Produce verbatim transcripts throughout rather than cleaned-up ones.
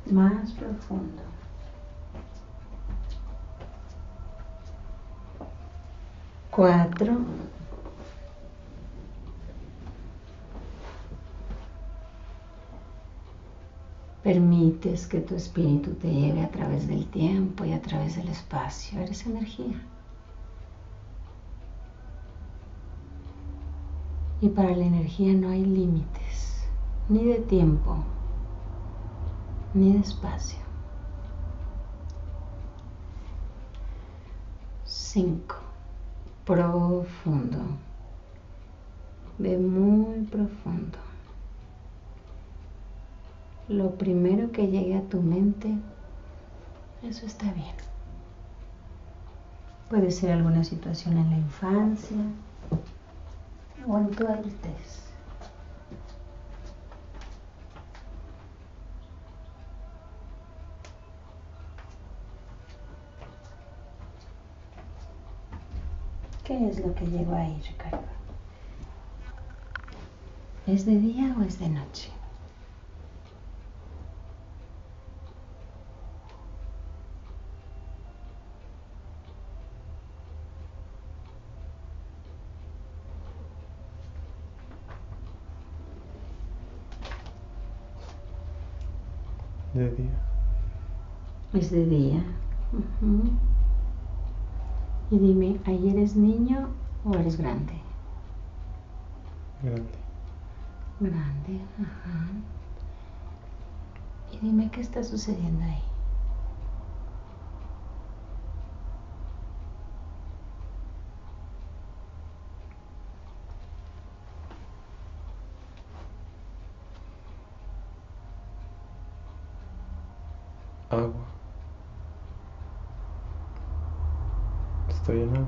Más profundo. Cuatro. Permites que tu espíritu te lleve a través del tiempo y a través del espacio. Eres energía. Y para la energía no hay límites, ni de tiempo, ni de espacio. Cinco. Profundo. Ve muy profundo. Lo primero que llegue a tu mente, eso está bien. Puede ser alguna situación en la infancia o en tu adultez. ¿Qué es lo que llegó ahí, Ricardo? ¿Es de día o es de noche? De día. Es de día. Uh-huh. Y dime, ¿ahí eres niño o eres grande? Grande. Grande, ajá. Y dime, ¿qué está sucediendo ahí? Agua. Estoy en agua.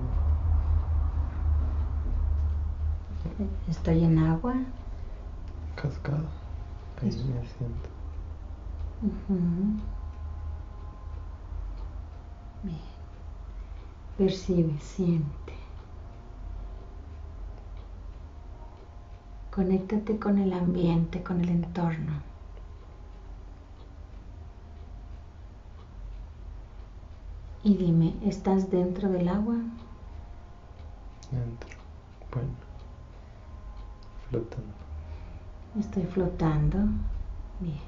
Estoy en agua. Cascada. Ahí Es- me siento. Uh-huh. Bien. Percibe, siente. Conéctate con el ambiente, con el entorno. Y dime, ¿estás dentro del agua? Dentro. Bueno. Flotando. Estoy flotando. Bien.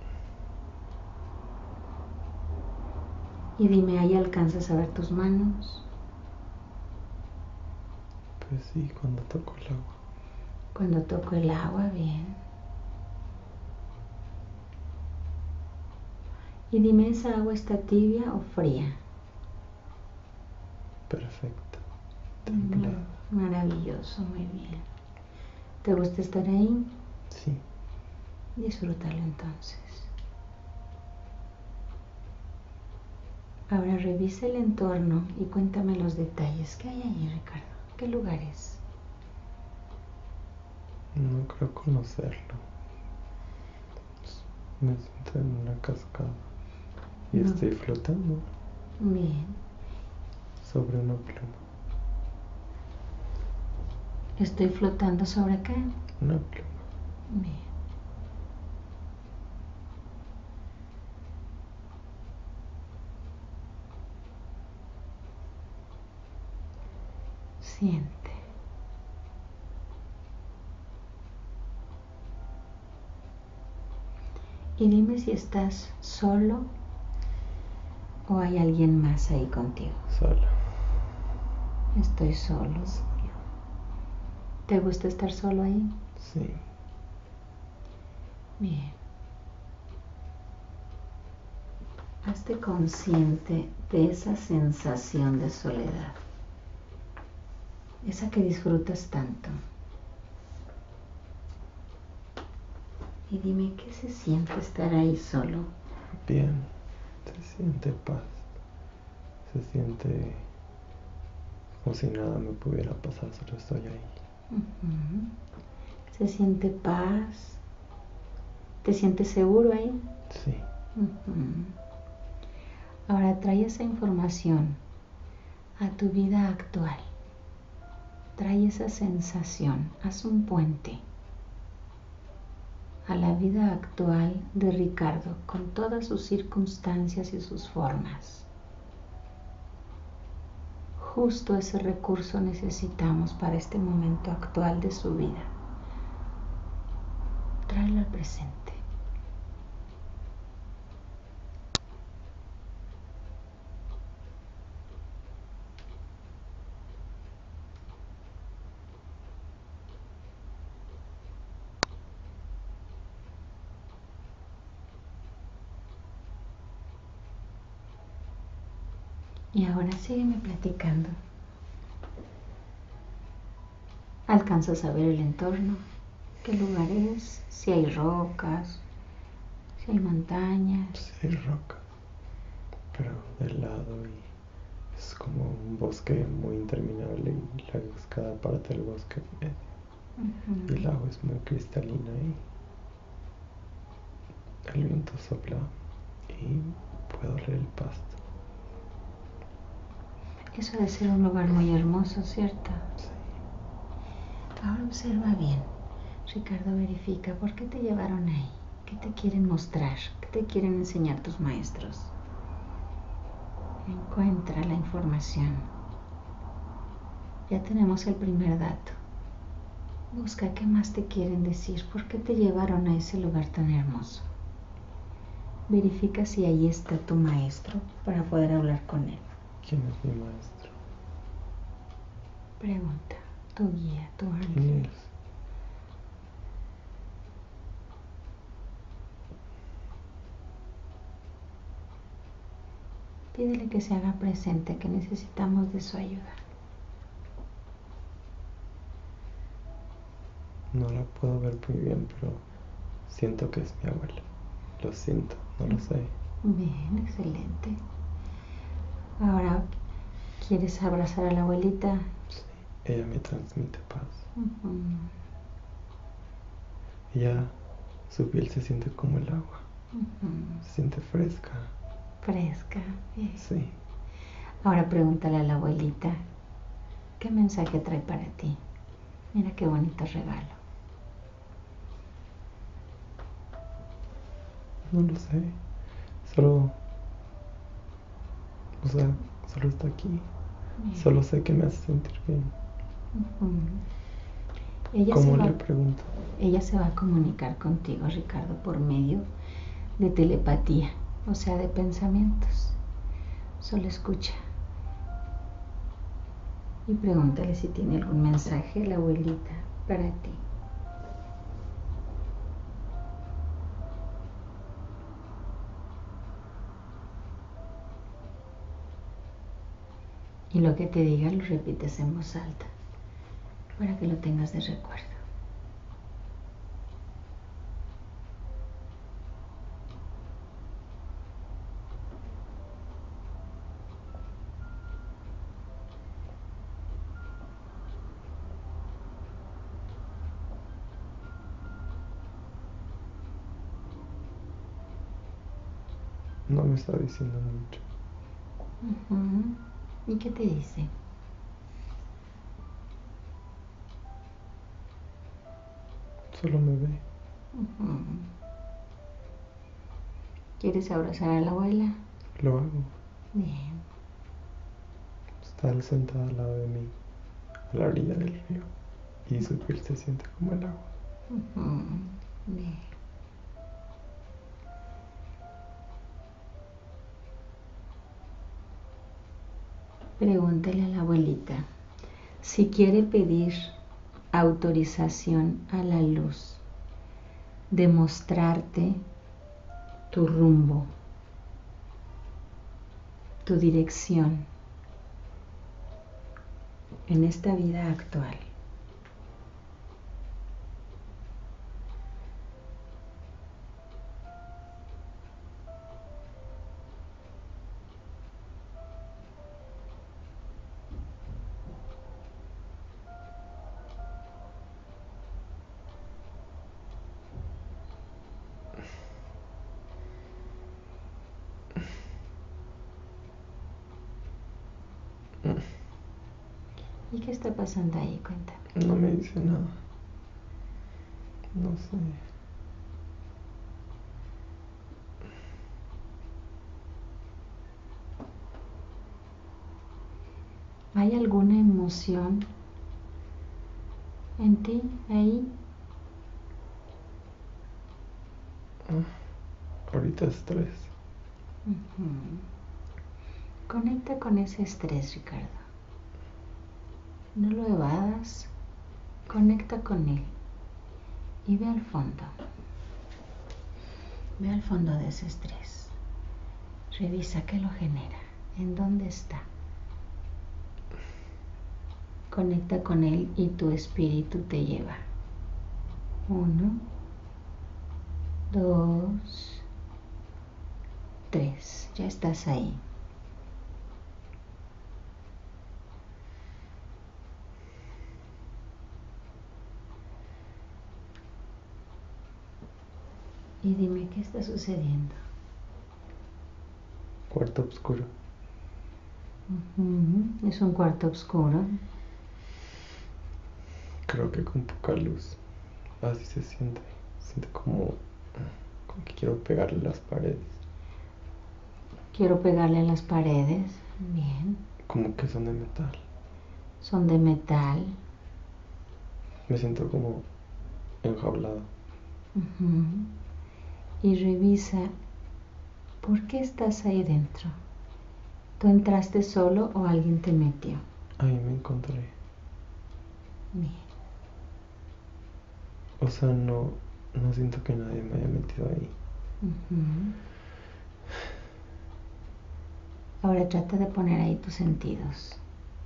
Y dime, ¿ahí alcanzas a ver tus manos? Pues sí, cuando toco el agua. Cuando toco el agua, bien. Y dime, ¿esa agua está tibia o fría? Perfecto. Templada. Mm, maravilloso, muy bien. ¿Te gusta estar ahí? Sí. Disfrútalo entonces. Ahora revisa el entorno y cuéntame los detalles. ¿Qué hay allí, Ricardo? ¿Qué lugar es? No creo conocerlo. Me siento en una cascada y No. estoy flotando Bien. sobre una pluma. ¿Estoy flotando sobre qué? Una pluma. Bien. Siente. Y dime si estás solo o hay alguien más ahí contigo. Solo. Estoy solo. Solo. ¿Te gusta estar solo ahí? Sí. Bien. Hazte consciente de esa sensación de soledad. Esa que disfrutas tanto. Y dime, ¿qué se siente estar ahí solo? Bien. Se siente paz. Se siente como si nada me pudiera pasar, solo estoy ahí. Uh-huh. Se siente paz. ¿Te sientes seguro ahí? Sí. Uh-huh. Ahora trae esa información a tu vida actual. Trae esa sensación. Haz un puente. a la vida actual de Ricardo con todas sus circunstancias y sus formas. Justo ese recurso necesitamos para este momento actual de su vida. Tráelo al presente. Y ahora sígueme platicando. ¿Alcanzas a ver el entorno? ¿Qué lugar es? Si hay rocas, si hay montañas. Sí, hay roca, pero de lado, y es como un bosque muy interminable y lagos cada parte del bosque en medio. Uh-huh. Y el agua es muy cristalina y el viento sopla y puedo oler el pasto. Eso debe ser un lugar muy hermoso, ¿cierto? Sí. Ahora observa bien. Ricardo, verifica por qué te llevaron ahí. ¿Qué te quieren mostrar? ¿Qué te quieren enseñar tus maestros? Encuentra la información. Ya tenemos el primer dato. Busca qué más te quieren decir. ¿Por qué te llevaron a ese lugar tan hermoso? Verifica si ahí está tu maestro para poder hablar con él. ¿Quién es mi maestro? Pregunta, tu guía, tu ángel. ¿Quién es? Pídele que se haga presente, que necesitamos de su ayuda. No la puedo ver muy bien, pero siento que es mi abuela. Lo siento, no lo sé. Bien, excelente. Ahora, ¿quieres abrazar a la abuelita? Sí, ella me transmite paz. Uh-huh. Ella, su piel se siente como el agua. Uh-huh. Se siente fresca. Fresca. Bien. Sí. Ahora pregúntale a la abuelita, ¿qué mensaje trae para ti? Mira qué bonito regalo. No lo sé. Solo, o sea, solo está aquí. Bien. Solo sé que me hace sentir bien. Uh-huh. Ella ¿Cómo se va, le pregunto? ella se va a comunicar contigo, Ricardo, por medio de telepatía, o sea, de pensamientos. Solo escucha. Y pregúntale si tiene algún mensaje la abuelita para ti. Y lo que te diga lo repites en voz alta para que lo tengas de recuerdo. No me está diciendo mucho. Uh-huh. ¿Y qué te dice? Solo me ve. Uh-huh. ¿Quieres abrazar a la abuela? Lo hago. Bien. Está sentada al lado de mí, a la orilla del río, y su piel se siente como el agua. Uh-huh. Bien. Pregúntale a la abuelita si quiere pedir autorización a la luz de mostrarte tu rumbo, tu dirección en esta vida actual. ¿Y qué está pasando ahí? Cuéntame. No me dice nada. No sé. ¿Hay alguna emoción en ti ahí? Ahorita estrés. Uh-huh. Conecta con ese estrés, Ricardo. No lo evadas. Conecta con él. Y ve al fondo. Ve al fondo de ese estrés. Revisa qué lo genera. ¿En dónde está? Conecta con él y tu espíritu te lleva. Uno, dos, tres. Ya estás ahí. Y dime qué está sucediendo. Cuarto oscuro. Uh-huh. Es un cuarto oscuro. Creo que con poca luz. Así se siente. Siente como, como que quiero pegarle las paredes. Quiero pegarle a las paredes. Bien. Como que son de metal. Son de metal. Me siento como enjaulado. Uh-huh. Y revisa por qué estás ahí dentro. ¿Tú entraste solo o alguien te metió? Ahí me encontré. Bien. O sea, no, no siento que nadie me haya metido ahí. Uh-huh. Ahora trata de poner ahí tus sentidos.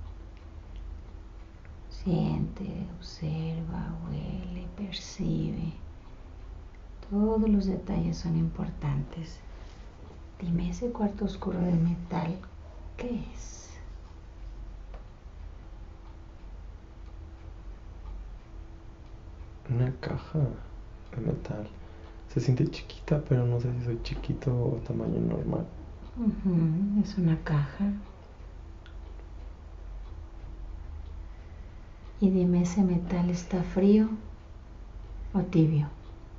Siente, observa, huele, percibe. Todos los detalles son importantes. Dime, ese cuarto oscuro de metal, ¿qué es? Una caja de metal. Se siente chiquita, pero no sé si soy chiquito o tamaño normal. Uh-huh. Es una caja. Y dime, ¿ese metal está frío o tibio?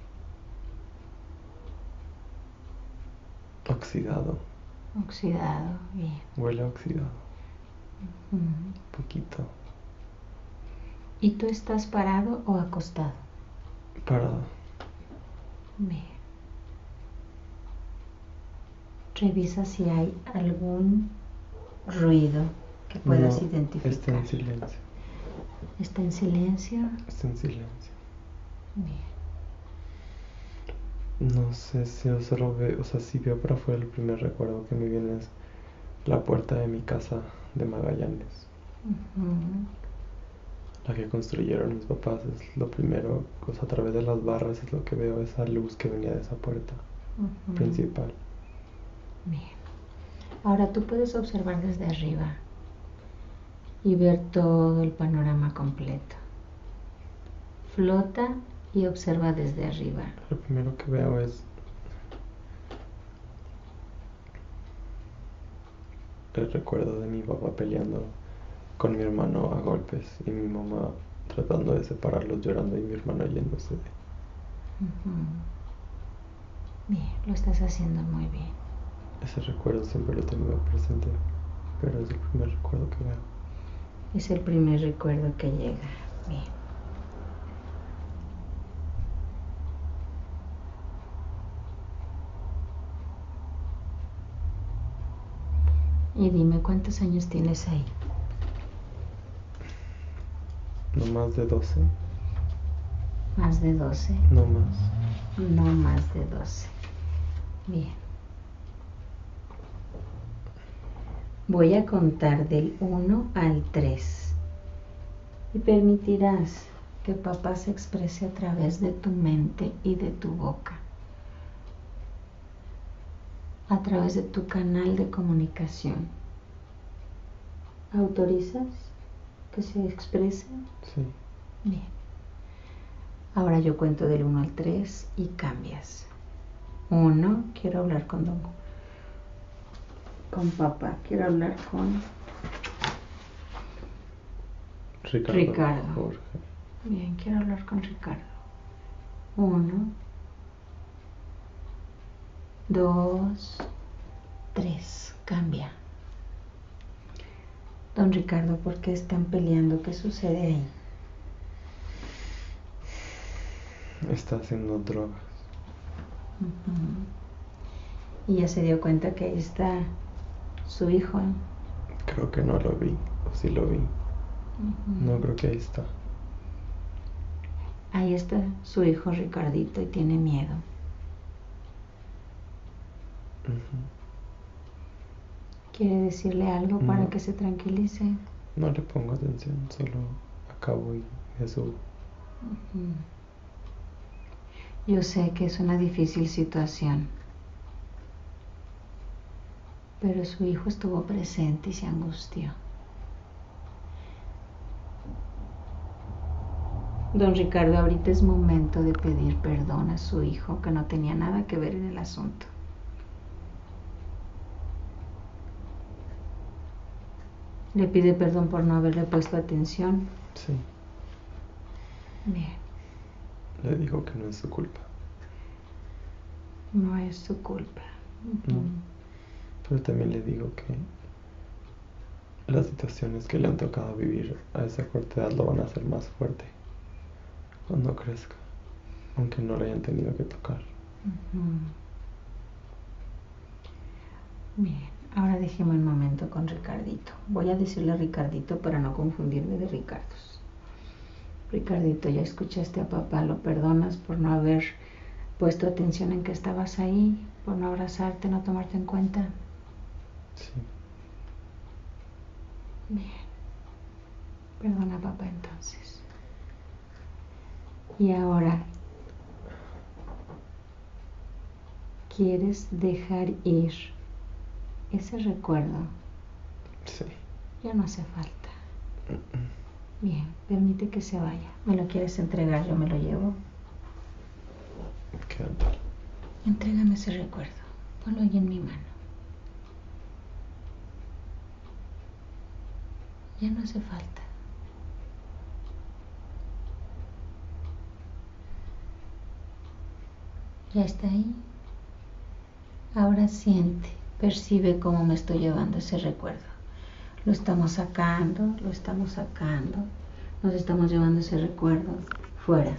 Oxidado. Oxidado, bien. Huele a oxidado. Uh-huh. Poquito. ¿Y tú estás parado o acostado? Parado. Bien. Revisa si hay algún ruido que puedas No, identificar. está en silencio. ¿Está en silencio? Está en silencio. Bien. No sé si yo solo veo, o sea, si veo para afuera, el primer recuerdo que me viene es la puerta de mi casa de Magallanes. Uh-huh. La que construyeron mis papás es lo primero, o sea, a través de las barras es lo que veo, esa luz que venía de esa puerta Uh-huh. principal. Bien. Ahora tú puedes observar desde arriba y ver todo el panorama completo. Flota y observa desde arriba. Lo primero que veo es el recuerdo de mi papá peleando con mi hermano a golpes y mi mamá tratando de separarlos llorando y mi hermano yéndose. Uh-huh. Bien, lo estás haciendo muy bien. Ese recuerdo siempre lo he tenido presente, pero es el primer recuerdo que veo. Es el primer recuerdo que llega. Bien. Y dime, ¿cuántos años tienes ahí? No más de doce. ¿Más de doce? No más. No más de doce. Bien. Voy a contar del uno al tres. Y permitirás que papá se exprese a través de tu mente y de tu boca. A través de tu canal de comunicación. ¿Autorizas que se exprese? Sí. Bien. Ahora yo cuento del uno al tres y cambias. uno, quiero hablar con don, con papá, quiero hablar con Ricardo. Ricardo. Jorge. Bien, quiero hablar con Ricardo. uno, dos, tres, cambia. Don Ricardo, ¿por qué están peleando? ¿Qué sucede ahí? Está haciendo drogas. Uh-huh. Y ya se dio cuenta que ahí está su hijo. Creo que no lo vi, o sí lo vi. Uh-huh. No, creo que ahí está. Ahí está su hijo Ricardito y tiene miedo. Uh-huh. ¿Quiere decirle algo para No. que se tranquilice? No le pongo atención, solo acabo y me subo. Uh-huh. Yo sé que es una difícil situación, pero su hijo estuvo presente y se angustió. Don Ricardo, ahorita es momento de pedir perdón a su hijo, que no tenía nada que ver en el asunto. ¿Le pide perdón por no haberle puesto atención? Sí. Bien. Le digo que no es su culpa. No es su culpa. Uh-huh. No. Pero también le digo que las situaciones que le han tocado vivir a esa corta edad lo van a hacer más fuerte cuando crezca, aunque no le hayan tenido que tocar. Uh-huh. Bien, ahora déjeme un momento con Ricardito. Voy a decirle a Ricardito para no confundirme de Ricardos. Ricardito, ya escuchaste a papá, ¿lo perdonas por no haber puesto atención en que estabas ahí, por no abrazarte, no tomarte en cuenta? Sí. Bien. Perdona a papá entonces. Y ahora, ¿quieres dejar ir ese recuerdo? Sí. Ya no hace falta. Uh-uh. Bien, permite que se vaya. ¿Me lo quieres entregar? Yo me lo llevo. Quédate. Entrégame ese recuerdo. Ponlo ahí en mi mano. Ya no hace falta. Ya está ahí. Ahora siente, percibe cómo me estoy llevando ese recuerdo. Lo estamos sacando, lo estamos sacando. Nos estamos llevando ese recuerdo fuera.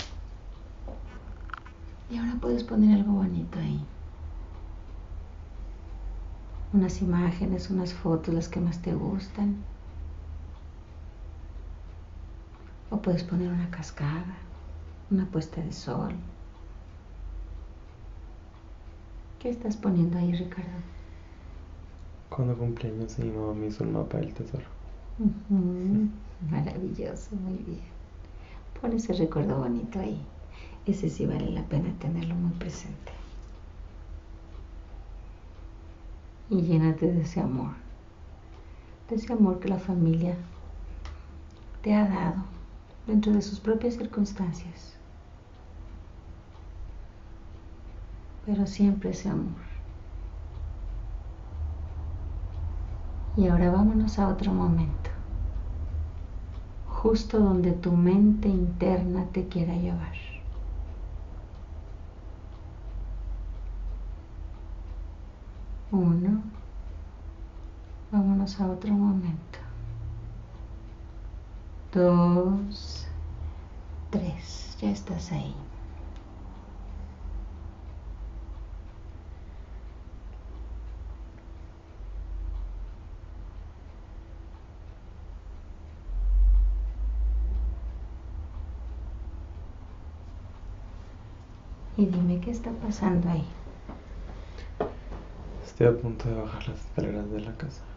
Y ahora puedes poner algo bonito ahí. Unas imágenes, unas fotos, las que más te gustan. O puedes poner una cascada, una puesta de sol. ¿Qué estás poniendo ahí, Ricardo? Cuando cumpleaños mi mamá me hizo un mapa del tesoro. Uh-huh. Maravilloso, muy bien. Pon ese recuerdo bonito ahí. Ese sí vale la pena tenerlo muy presente. Y llénate de ese amor. De ese amor que la familia te ha dado dentro de sus propias circunstancias. Pero siempre ese amor. Y ahora vámonos a otro momento. Justo donde tu mente interna te quiera llevar. Uno. Vámonos a otro momento. Dos. Tres. Ya estás ahí. Y dime qué está pasando ahí. Estoy a punto de bajar las escaleras de la casa.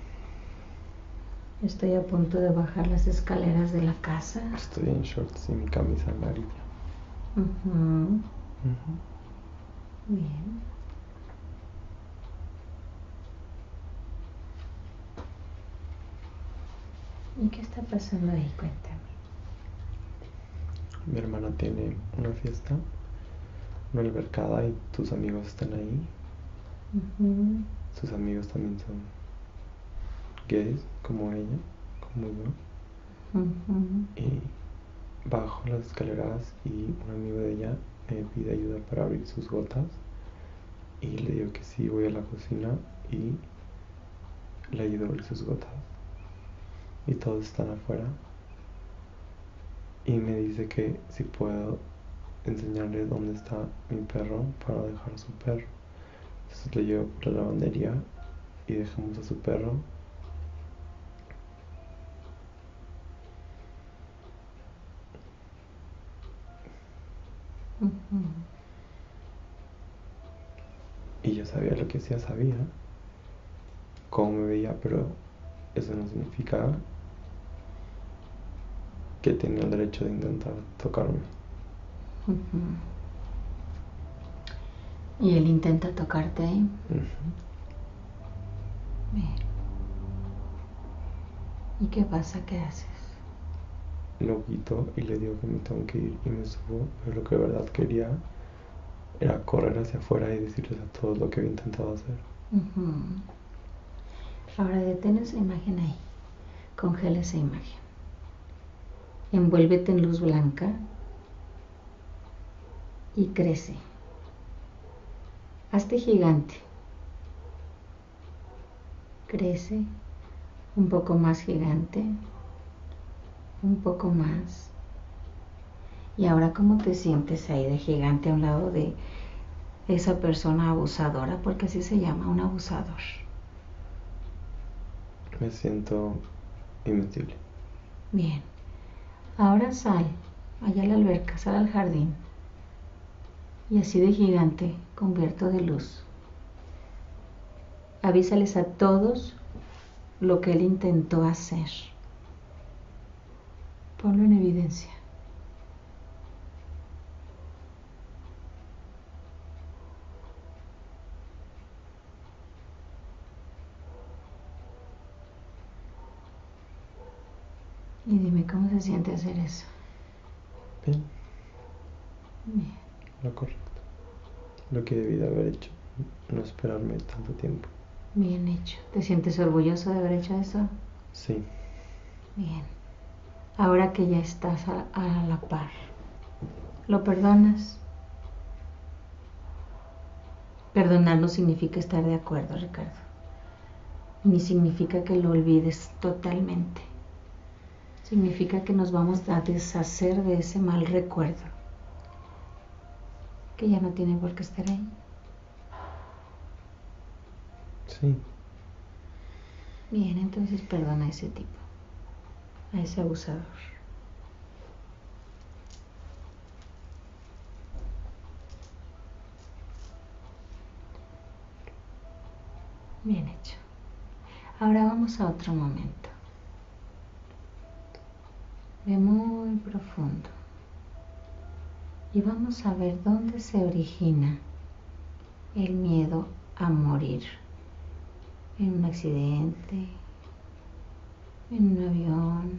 Estoy a punto de bajar las escaleras de la casa. Estoy en shorts y mi camisa amarilla. Uh-huh. Uh-huh. Bien. ¿Y qué está pasando ahí? Cuéntame. Mi hermana tiene una fiesta, una albercada y tus amigos están ahí. Uh-huh. Sus amigos también son gays, como ella, como yo. Uh-huh. Y bajo las escaleras y un amigo de ella me pide ayuda para abrir sus gotas. Y le digo que sí, voy a la cocina y le ayudo a abrir sus gotas. y todos están afuera. Y me dice que si puedo enseñarle dónde está mi perro para dejar a su perro. Entonces le llevo por la lavandería y dejamos a su perro. Ujú. Y yo sabía lo que hacía, sabía cómo me veía, pero eso no significaba que tenía el derecho de intentar tocarme. Ujú. ¿Y él intenta tocarte ahí? Ujú. Bien. ¿Y qué pasa? ¿Qué haces? Lo quito y le digo que me tengo que ir y me subo, pero lo que de verdad quería era correr hacia afuera y decirles a todos lo que había intentado hacer. Ujú. Ahora detén esa imagen ahí. Congela esa imagen. Envuélvete en luz blanca y crece. Hazte gigante. Crece un poco más gigante, un poco más. Y ahora, ¿cómo te sientes ahí de gigante a un lado de esa persona abusadora? Porque así se llama, un abusador. Me siento invencible. Bien. Ahora sal, allá a la alberca, sal al jardín. Y así de gigante, convierto de luz. Avísales a todos lo que él intentó hacer. Ponlo en evidencia. Y dime cómo se siente hacer eso. Bien. Bien. Lo correcto. Lo que debí de haber hecho. No esperarme tanto tiempo. Bien hecho. ¿Te sientes orgulloso de haber hecho eso? Sí. Bien. Ahora que ya estás a, a la par, ¿lo perdonas? Perdonar no significa estar de acuerdo, Ricardo. Ni significa que lo olvides totalmente. Significa que nos vamos a deshacer de ese mal recuerdo, que ya no tiene por qué estar ahí. Sí. Bien, entonces perdona a ese tipo, a ese abusador. Bien hecho. Ahora vamos a otro momento. Ve muy profundo. Y vamos a ver dónde se origina el miedo a morir. En un accidente, en un avión,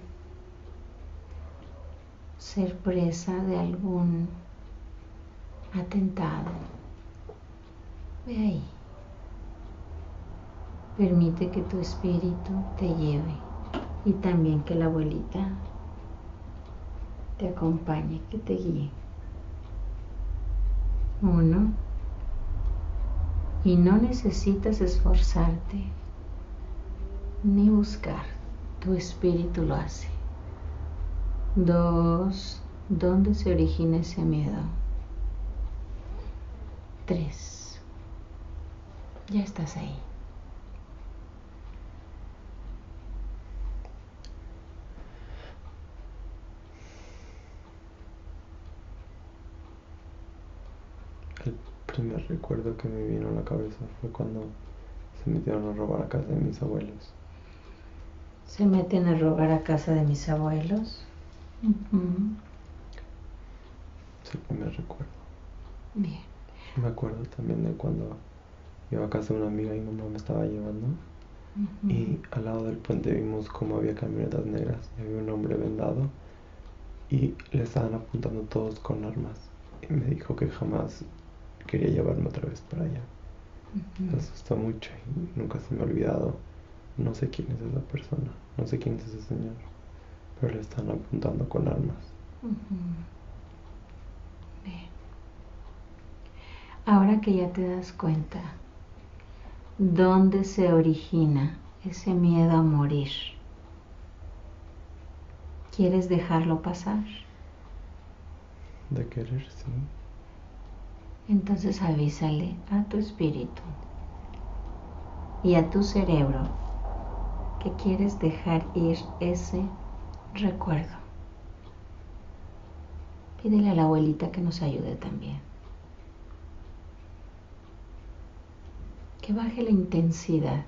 ser presa de algún atentado. Ve ahí. Permite que tu espíritu te lleve y también que la abuelita te acompañe, que te guíe. Uno. Y no necesitas esforzarte ni buscar. Tu espíritu lo hace. Dos. ¿Dónde se origina ese miedo? Tres. Ya estás ahí. El primer recuerdo que me vino a la cabeza fue cuando se metieron a robar a casa de mis abuelos. Se meten a robar a casa de mis abuelos. Uh-huh. Es el primer recuerdo. Bien. Me acuerdo también de cuando iba a casa de una amiga y mi mamá me estaba llevando. Uh-huh. Y al lado del puente vimos como había camionetas negras y había un hombre vendado y le estaban apuntando todos con armas. Y me dijo que jamás quería llevarme otra vez para allá. Uh-huh. Me asustó mucho y nunca se me ha olvidado. No sé quién es esa persona, no sé quién es ese señor, pero le están apuntando con armas. Uh-huh. Bien. Ahora que ya te das cuenta, ¿dónde se origina ese miedo a morir? ¿Quieres dejarlo pasar? De querer, sí. Entonces avísale a tu espíritu y a tu cerebro que quieres dejar ir ese recuerdo. Pídele a la abuelita que nos ayude también. Que baje la intensidad,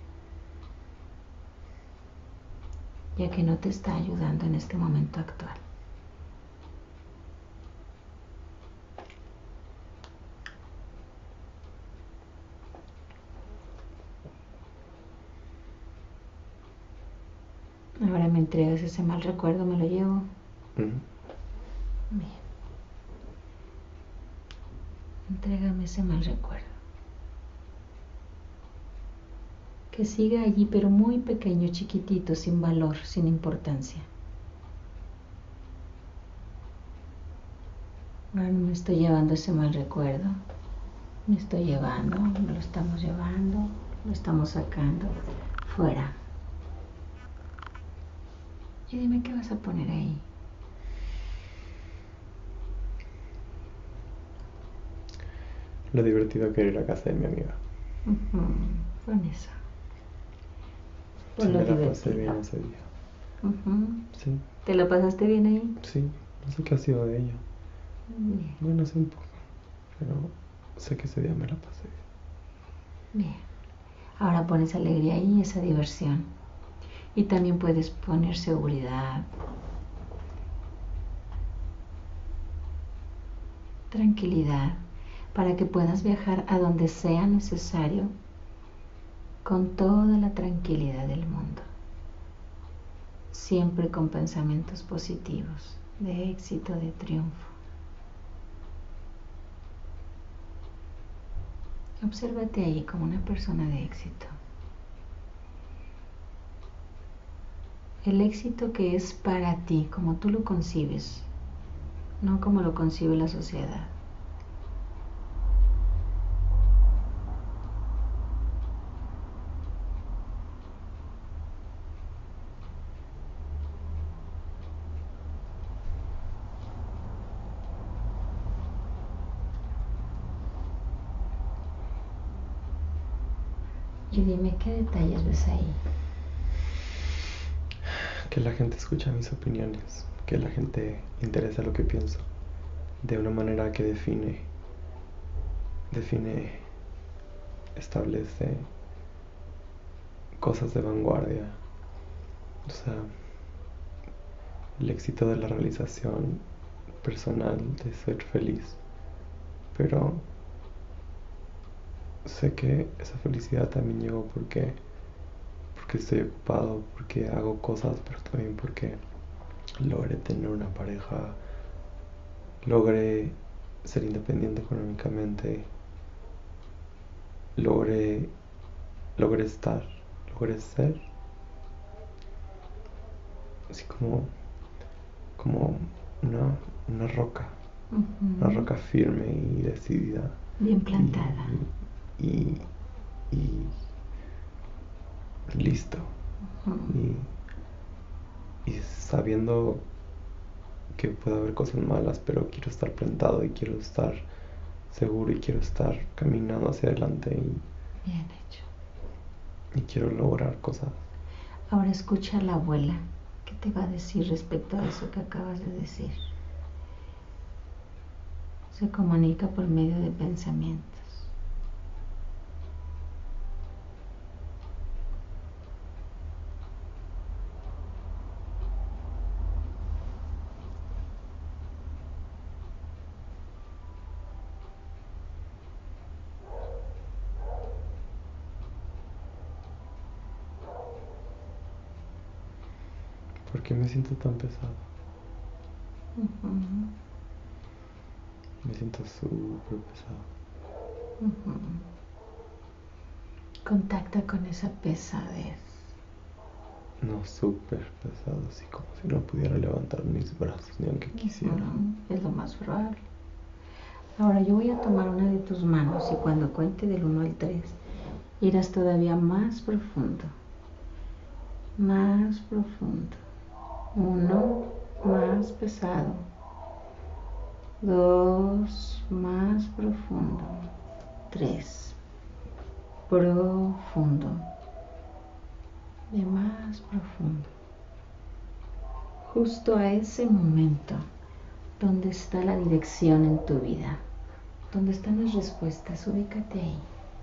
ya que no te está ayudando en este momento actual. Ahora me entregas ese mal recuerdo, me lo llevo. Uh-huh. Bien. Entrégame ese mal recuerdo. Que siga allí, pero muy pequeño, chiquitito, sin valor, sin importancia. Ahora no me estoy llevando ese mal recuerdo. Me estoy llevando, me lo estamos llevando, lo estamos sacando fuera. Y dime qué vas a poner ahí. Lo divertido que era ir a casa de mi amiga. Uh-huh. Pon eso. Pon Sí, lo me la divertido. pasé bien ese día. Uh-huh. Sí. ¿Te la pasaste bien ahí? Sí, no sé qué ha sido de ella. Bien. Bueno, sí un poco, pero sé que ese día me la pasé bien. Bien. Ahora pones alegría ahí, esa diversión. Y también puedes poner seguridad, tranquilidad, para que puedas viajar a donde sea necesario con toda la tranquilidad del mundo. Siempre con pensamientos positivos, de éxito, de triunfo. Obsérvate ahí como una persona de éxito. El éxito que es para ti, como tú lo concibes, no como lo concibe la sociedad. Y dime qué detalles ves ahí. Que la gente escucha mis opiniones, que la gente interesa lo que pienso, de una manera que define, define, establece cosas de vanguardia. O sea, el éxito de la realización personal, de ser feliz. Pero sé que esa felicidad también llegó porque, porque estoy ocupado, porque hago cosas, pero también porque logré tener una pareja, logré ser independiente económicamente, logré, logré estar, logré ser, así como, como una, una roca, Uh-huh. una roca firme y decidida. Bien plantada. Y, y, y listo. Uh-huh. Y, y sabiendo que puede haber cosas malas, pero quiero estar plantado y quiero estar seguro y quiero estar caminando hacia adelante y, Bien hecho. y quiero lograr cosas. Ahora escucha a la abuela. ¿Qué te va a decir respecto a eso que acabas de decir? Se comunica por medio de pensamientos. ¿Por qué me siento tan pesado? Uh-huh. Me siento súper pesado. Uh-huh. Contacta con esa pesadez. No, súper pesado, así como si no pudiera levantar mis brazos ni aunque quisiera. Uh-huh. Es lo más probable. Ahora yo voy a tomar una de tus manos y cuando cuente del uno al tres, irás todavía más profundo. Más profundo. Uno, más pesado. Dos, más profundo. Tres, profundo. De más profundo. Justo a ese momento, donde está la dirección en tu vida, donde están las respuestas, ubícate ahí.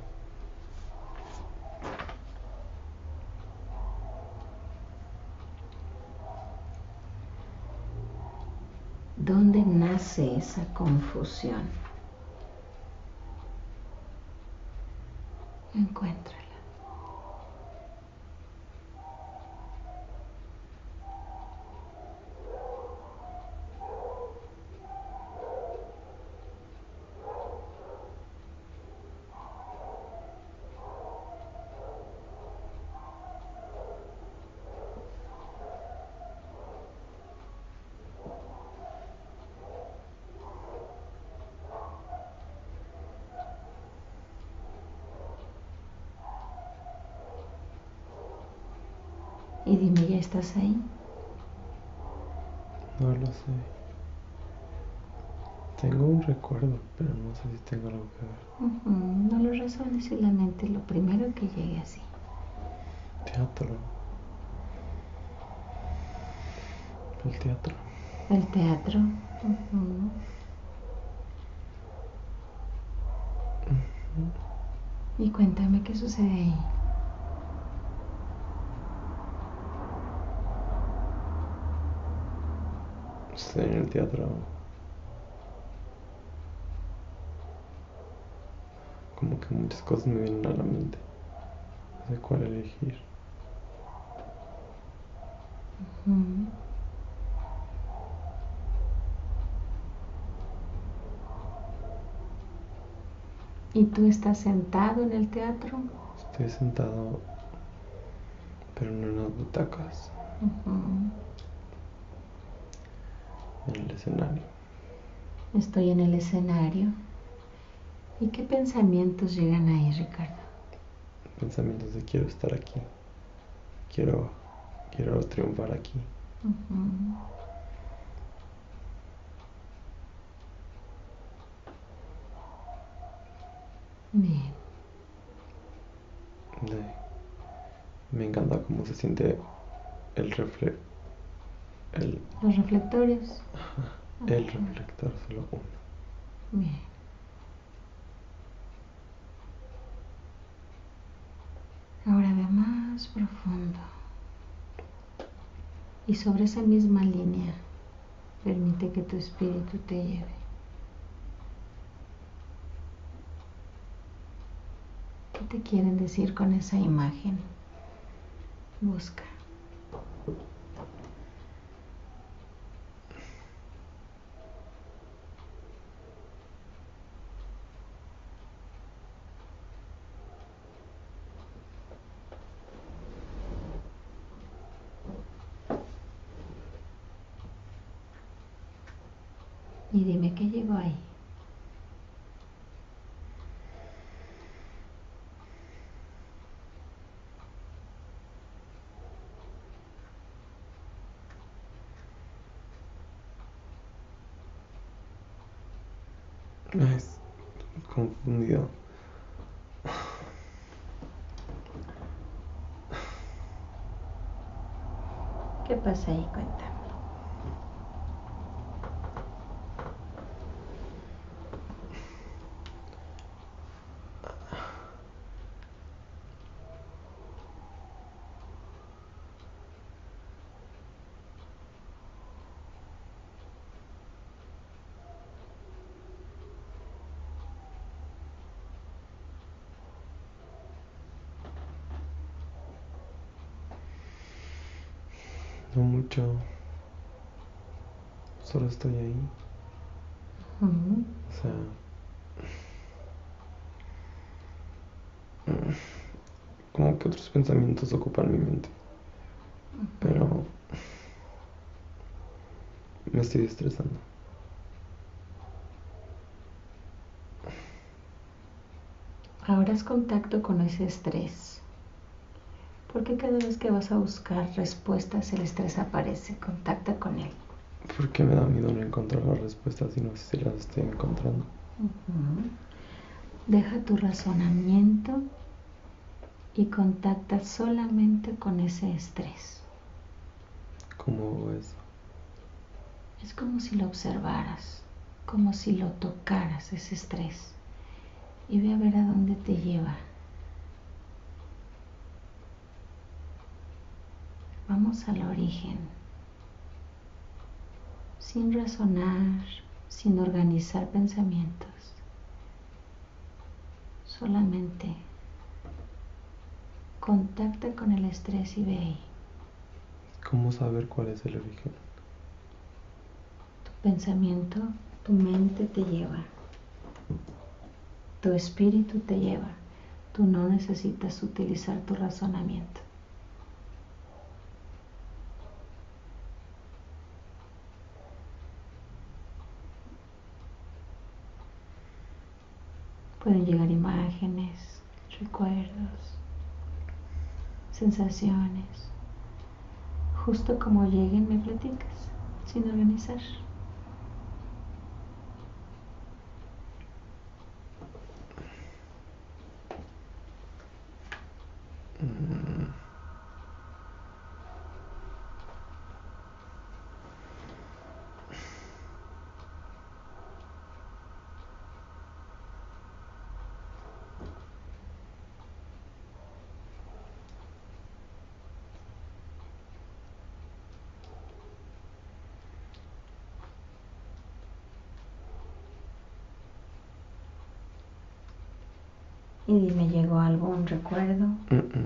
¿Dónde nace esa confusión? Encuéntrala. Y dime, ¿ya estás ahí? No lo sé. Tengo un recuerdo, pero no sé si tengo algo que ver. Uh-huh. No lo razones en la mente, lo primero que llegue así. Teatro. El teatro. El teatro. Uh-huh. Uh-huh. Y cuéntame qué sucede ahí. Estoy en el teatro. Como que muchas cosas me vienen a la mente. No sé cuál elegir. Uh-huh. ¿Y tú estás sentado en el teatro? Estoy sentado, pero no en las butacas. Uh-huh. En el escenario. Estoy en el escenario. ¿Y qué pensamientos llegan ahí, Ricardo? Pensamientos de quiero estar aquí. Quiero, quiero triunfar aquí. Uh-huh. Bien. De, me encanta cómo se siente el reflejo. El, Los reflectores. el reflector, solo uno. Bien. Ahora ve más profundo. Y sobre esa misma línea, permite que tu espíritu te lleve. ¿Qué te quieren decir con esa imagen? Busca. Y dime qué llegó ahí. Es confundido. ¿Qué pasa ahí? Cuéntame. No mucho. Solo estoy ahí. Uh-huh. O sea, como que otros pensamientos ocupan mi mente. Uh-huh. Pero me estoy estresando. Ahora haz contacto con ese estrés. Porque cada vez que vas a buscar respuestas, el estrés aparece. Contacta con él. Porque me da miedo no encontrar las respuestas y no sé si las estoy encontrando. Uh-huh. Deja tu razonamiento y contacta solamente con ese estrés. ¿Cómo hago eso? Es como si lo observaras, como si lo tocaras, ese estrés, y ve a ver a dónde te lleva. Vamos al origen, sin razonar, sin organizar pensamientos, solamente contacta con el estrés y ve ahí. ¿Cómo saber cuál es el origen? Tu pensamiento, tu mente te lleva, tu espíritu te lleva. Tú no necesitas utilizar tu razonamiento. Pueden llegar imágenes, recuerdos, sensaciones. Justo como lleguen me platicas, sin organizar. Mm. Y dime, ¿llegó algún recuerdo? Mm-mm.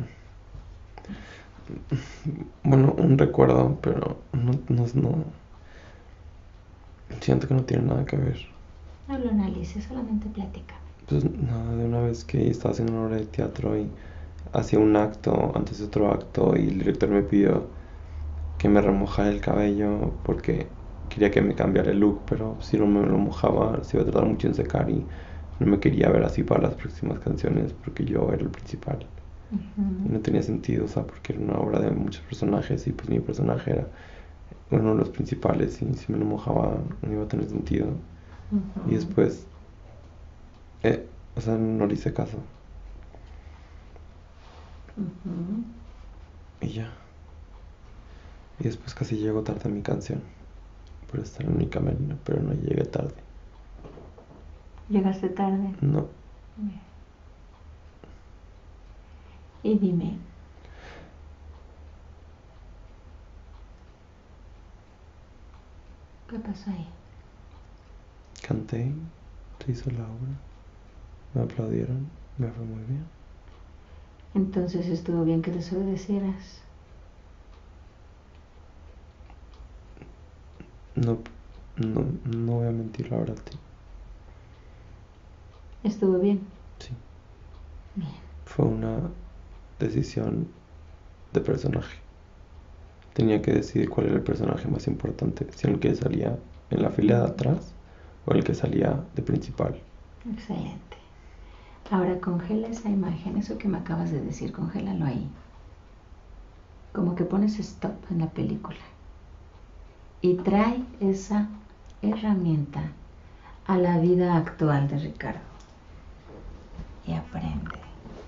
Bueno, un recuerdo, pero no, no, no. Siento que no tiene nada que ver. No lo analices, solamente platícame. Pues nada, de una vez que estaba haciendo una obra de teatro y hacía un acto, antes de otro acto, y el director me pidió que me remojara el cabello porque quería que me cambiara el look, pero si no me lo mojaba se iba a tardar mucho en secar y no me quería ver así para las próximas canciones porque yo era el principal. Uh-huh. Y no tenía sentido, o sea, porque era una obra de muchos personajes y pues mi personaje era uno de los principales y si me lo mojaba no iba a tener sentido. Uh-huh. Y después, eh, o sea, no le hice caso. Uh-huh. Y ya. Y después casi llego tarde a mi canción. Por estar en mi camerino, pero no llegué tarde. ¿Llegaste tarde? No. Bien. Y dime, ¿qué pasó ahí? Canté, se hizo la obra, me aplaudieron, me fue muy bien. Entonces estuvo bien que desobedecieras. No, no, no voy a mentir la verdad a ti. ¿Estuvo bien? Sí. Bien. Fue una decisión de personaje. Tenía que decidir cuál era el personaje más importante, si el que salía en la fila de atrás o el que salía de principal. Excelente. Ahora congela esa imagen, eso que me acabas de decir, congélalo ahí. Como que pones stop en la película. Y trae esa herramienta a la vida actual de Ricardo. Y aprende.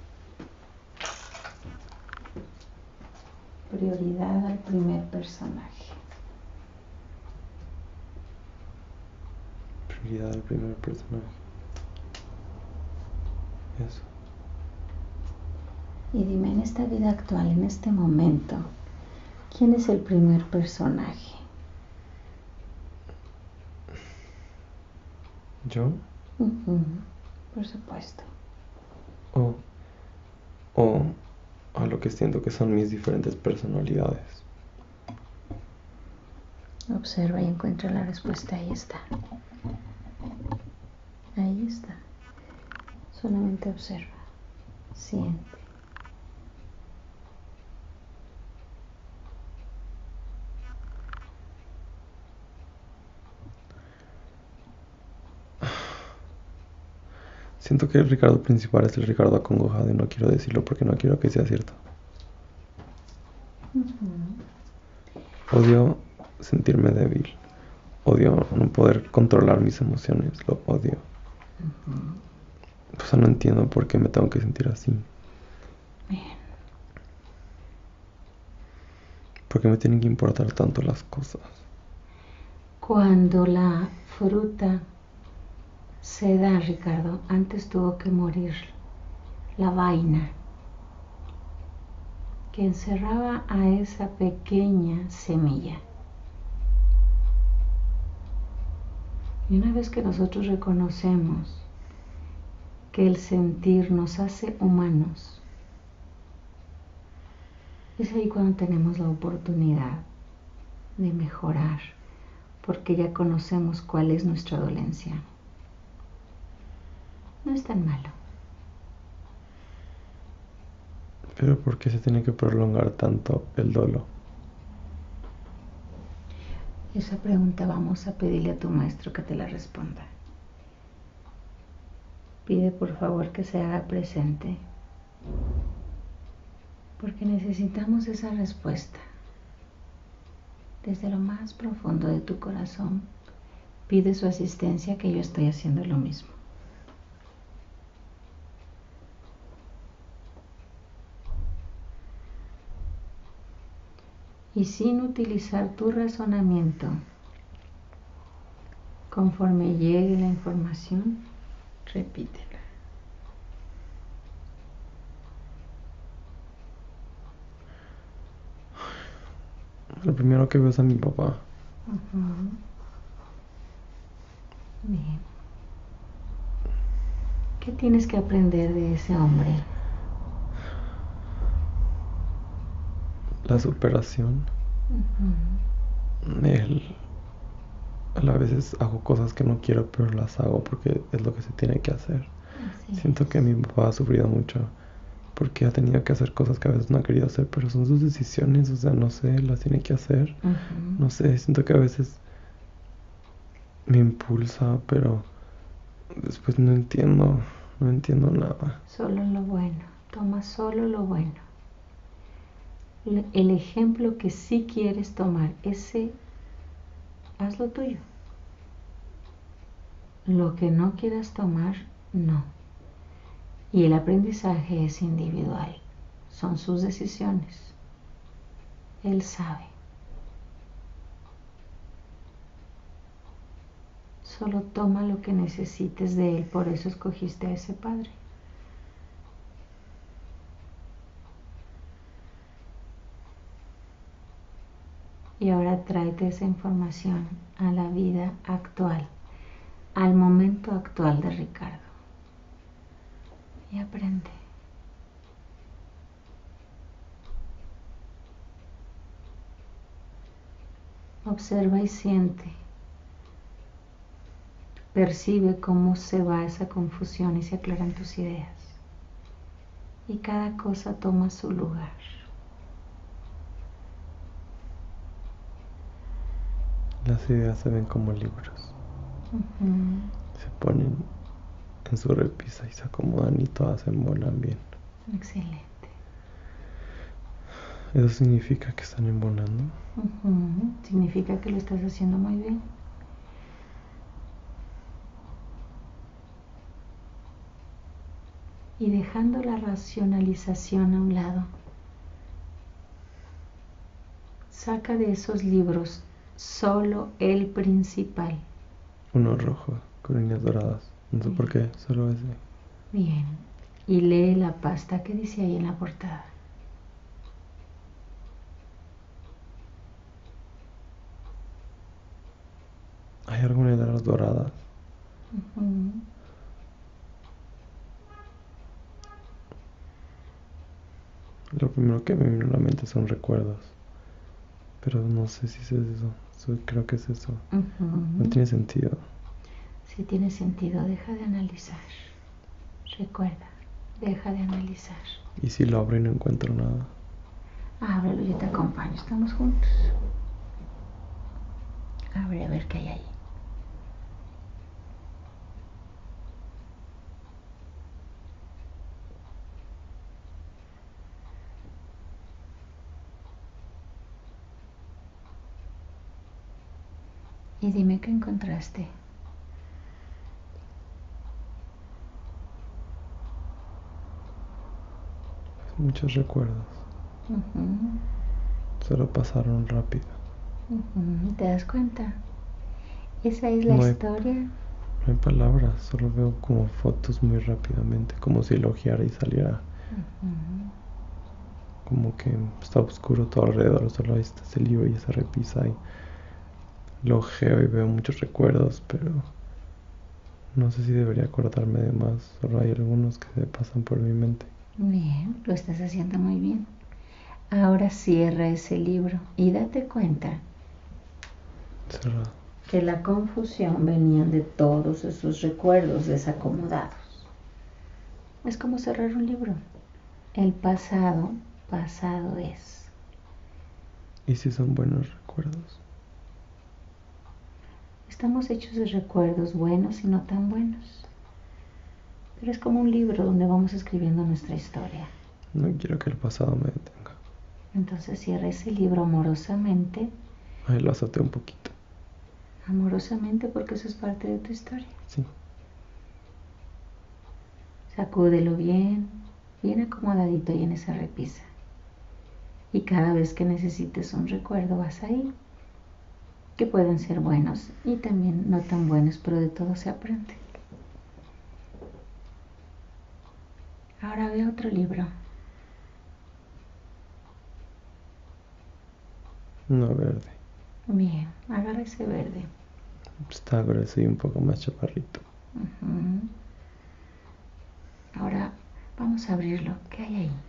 Prioridad al primer personaje. Prioridad al primer personaje. Eso. Y dime, en esta vida actual, en este momento, ¿quién es el primer personaje? ¿Yo? Uh-huh. Por supuesto. O, o a lo que siento que son mis diferentes personalidades. Observa y encuentra la respuesta. Ahí está. Ahí está. Solamente observa. Siente. Siento que el Ricardo principal es el Ricardo acongojado y no quiero decirlo porque no quiero que sea cierto. Odio sentirme débil. Odio no poder controlar mis emociones. Lo odio. Uh-huh. O sea, no entiendo por qué me tengo que sentir así. Bien. ¿Por qué me tienen que importar tanto las cosas? Cuando la fruta se da, Ricardo, antes tuvo que morir la vaina que encerraba a esa pequeña semilla. Y una vez que nosotros reconocemos que el sentir nos hace humanos, es ahí cuando tenemos la oportunidad de mejorar, porque ya conocemos cuál es nuestra dolencia. No es tan malo. Pero ¿por qué se tiene que prolongar tanto el dolo? Esa pregunta vamos a pedirle a tu maestro que te la responda. Pide por favor que se haga presente, porque necesitamos esa respuesta. Desde lo más profundo de tu corazón, pide su asistencia, que yo estoy haciendo lo mismo. Y sin utilizar tu razonamiento, conforme llegue la información, repítela. Lo primero que veo es a mi papá. Uh-huh. Bien. ¿Qué tienes que aprender de ese hombre? La superación. Uh-huh. El, a la veces hago cosas que no quiero, pero las hago porque es lo que se tiene que hacer. Así Siento es. que mi papá ha sufrido mucho porque ha tenido que hacer cosas que a veces no ha querido hacer, pero son sus decisiones, o sea, no sé, las tiene que hacer. Uh-huh. No sé, siento que a veces me impulsa, pero después no entiendo, no entiendo nada. Solo lo bueno, toma solo lo bueno. El ejemplo que sí quieres tomar, ese, hazlo tuyo. Lo que no quieras tomar, no. Y el aprendizaje es individual, son sus decisiones. Él sabe. Solo toma lo que necesites de él, por eso escogiste a ese padre. Y ahora tráete esa información a la vida actual, al momento actual de Ricardo. Y aprende. Observa y siente. Percibe cómo se va esa confusión y se aclaran tus ideas. Y cada cosa toma su lugar. Las ideas se ven como libros. Uh-huh. Se ponen en su repisa y se acomodan y todas se embonan bien. Excelente. ¿Eso significa que están embonando? Uh-huh. Significa que lo estás haciendo muy bien. Y dejando la racionalización a un lado, saca de esos libros solo el principal. Uno rojo con líneas doradas. No sé bien. Por qué, solo ese. Bien. Y lee la pasta que dice ahí en la portada. ¿Hay alguna de las doradas? Uh-huh. Lo primero que me vino a la mente son recuerdos. Pero no sé si es eso. So, creo que es eso. Uh-huh. No tiene sentido. Sí tiene sentido. Deja de analizar. Recuerda. Deja de analizar. ¿Y si lo abro y no encuentro nada? Ábrelo, yo te acompaño. Estamos juntos. Abre a ver qué hay ahí. Y dime qué encontraste. Muchos recuerdos. Uh-huh. Solo pasaron rápido. Uh-huh. ¿Te das cuenta? Esa es la no hay, historia. No hay palabras, solo veo como fotos muy rápidamente, como si lo ojeara y saliera. Uh-huh. Como que está oscuro todo alrededor, solo ahí está ese libro y esa repisa y lo ojeo y veo muchos recuerdos, pero no sé si debería acordarme de más, solo hay algunos que se pasan por mi mente. Bien, lo estás haciendo muy bien. Ahora cierra ese libro y date cuenta Cerrado. que la confusión venía de todos esos recuerdos desacomodados. Es como cerrar un libro. El pasado, pasado es. ¿Y si son buenos recuerdos? Estamos hechos de recuerdos buenos y no tan buenos. Pero es como un libro donde vamos escribiendo nuestra historia. No quiero que el pasado me detenga. Entonces cierra ese libro amorosamente. Ahí lo azoté un poquito. Amorosamente, porque eso es parte de tu historia. Sí. Sacúdelo bien, bien acomodadito ahí en esa repisa. Y cada vez que necesites un recuerdo vas ahí, que pueden ser buenos y también no tan buenos, pero de todo se aprende. Ahora ve otro libro. Uno verde. Bien, agarra ese verde. Está grueso y un poco más chaparrito. Uh-huh. Ahora vamos a abrirlo. ¿Qué hay ahí?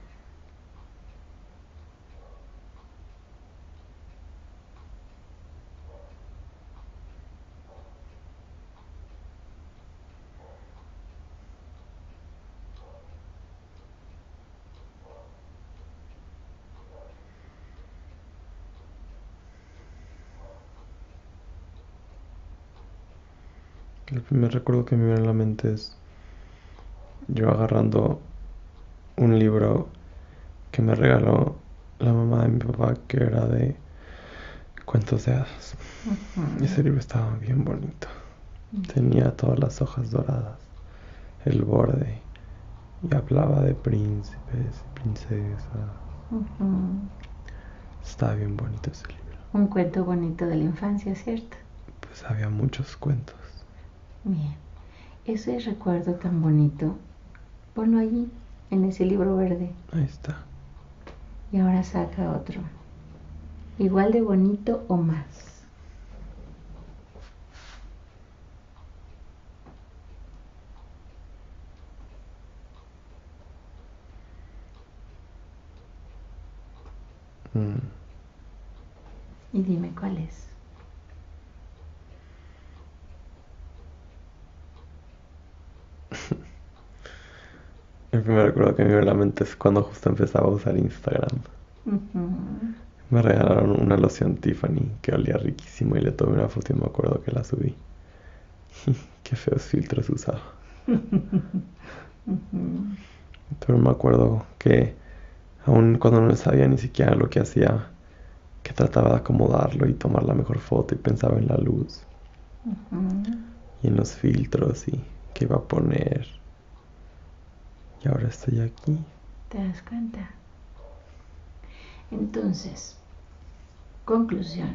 El primer recuerdo que me viene a la mente es yo agarrando un libro que me regaló la mamá de mi papá, que era de cuentos de hadas. Uh-huh. Ese libro estaba bien bonito. Uh-huh. Tenía todas las hojas doradas, el borde, y hablaba de príncipes y princesas. Uh-huh. Estaba bien bonito ese libro. Un cuento bonito de la infancia, ¿cierto? Pues había muchos cuentos. Bien, ese recuerdo tan bonito, ponlo allí, en ese libro verde. Ahí está. Y ahora saca otro, igual de bonito o más. Mm. Y dime cuál es. El primer recuerdo que me viene a la mente es cuando justo empezaba a usar Instagram. Uh-huh. Me regalaron una loción Tiffany que olía riquísimo y le tomé una foto y me acuerdo que la subí. Qué feos filtros usaba. Uh-huh. Pero me acuerdo que aun cuando no sabía ni siquiera lo que hacía, que trataba de acomodarlo y tomar la mejor foto y pensaba en la luz. Uh-huh. Y en los filtros y qué iba a poner. Y ahora estoy aquí. ¿Te das cuenta? Entonces, conclusión.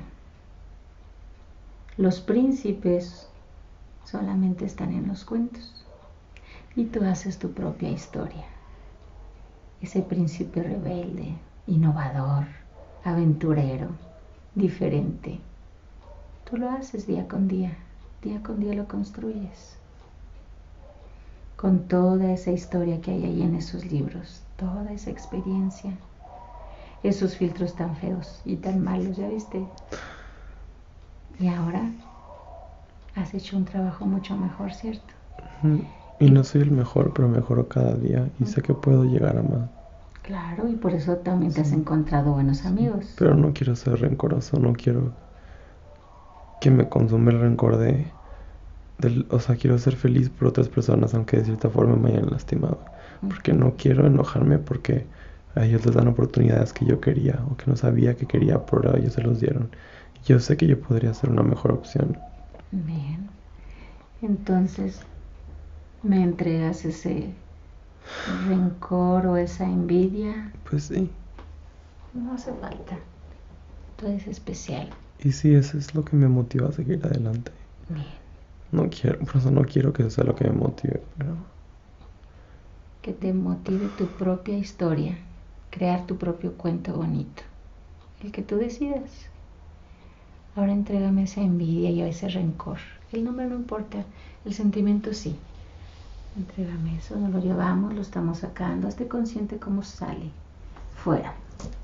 Los príncipes solamente están en los cuentos. Y tú haces tu propia historia. Ese príncipe rebelde, innovador, aventurero, diferente. Tú lo haces día con día. Día con día lo construyes. Con toda esa historia que hay ahí en esos libros, toda esa experiencia, esos filtros tan feos y tan malos, ¿ya viste? Y ahora has hecho un trabajo mucho mejor, ¿cierto? Y no soy el mejor, pero mejoro cada día y sé que puedo llegar a más. Claro, y por eso también te has encontrado buenos amigos. Pero no quiero ser rencoroso, no quiero que me consume el rencor de... Del, o sea, quiero ser feliz por otras personas, aunque de cierta forma me hayan lastimado. Porque no quiero enojarme porque a ellos les dan oportunidades que yo quería o que no sabía que quería, pero a ellos se los dieron. Yo sé que yo podría ser una mejor opción. Bien. Entonces, ¿me entregas ese rencor o esa envidia? Pues sí. No hace falta. Tú eres especial. Y sí, eso es lo que me motiva a seguir adelante. Bien. No quiero, por eso no quiero que eso sea lo que me motive, pero... Que te motive tu propia historia. Crear tu propio cuento bonito. El que tú decidas. Ahora entrégame esa envidia y ese rencor. El nombre no importa, el sentimiento sí. Entrégame eso, nos lo llevamos, lo estamos sacando. Esté consciente cómo sale. Fuera.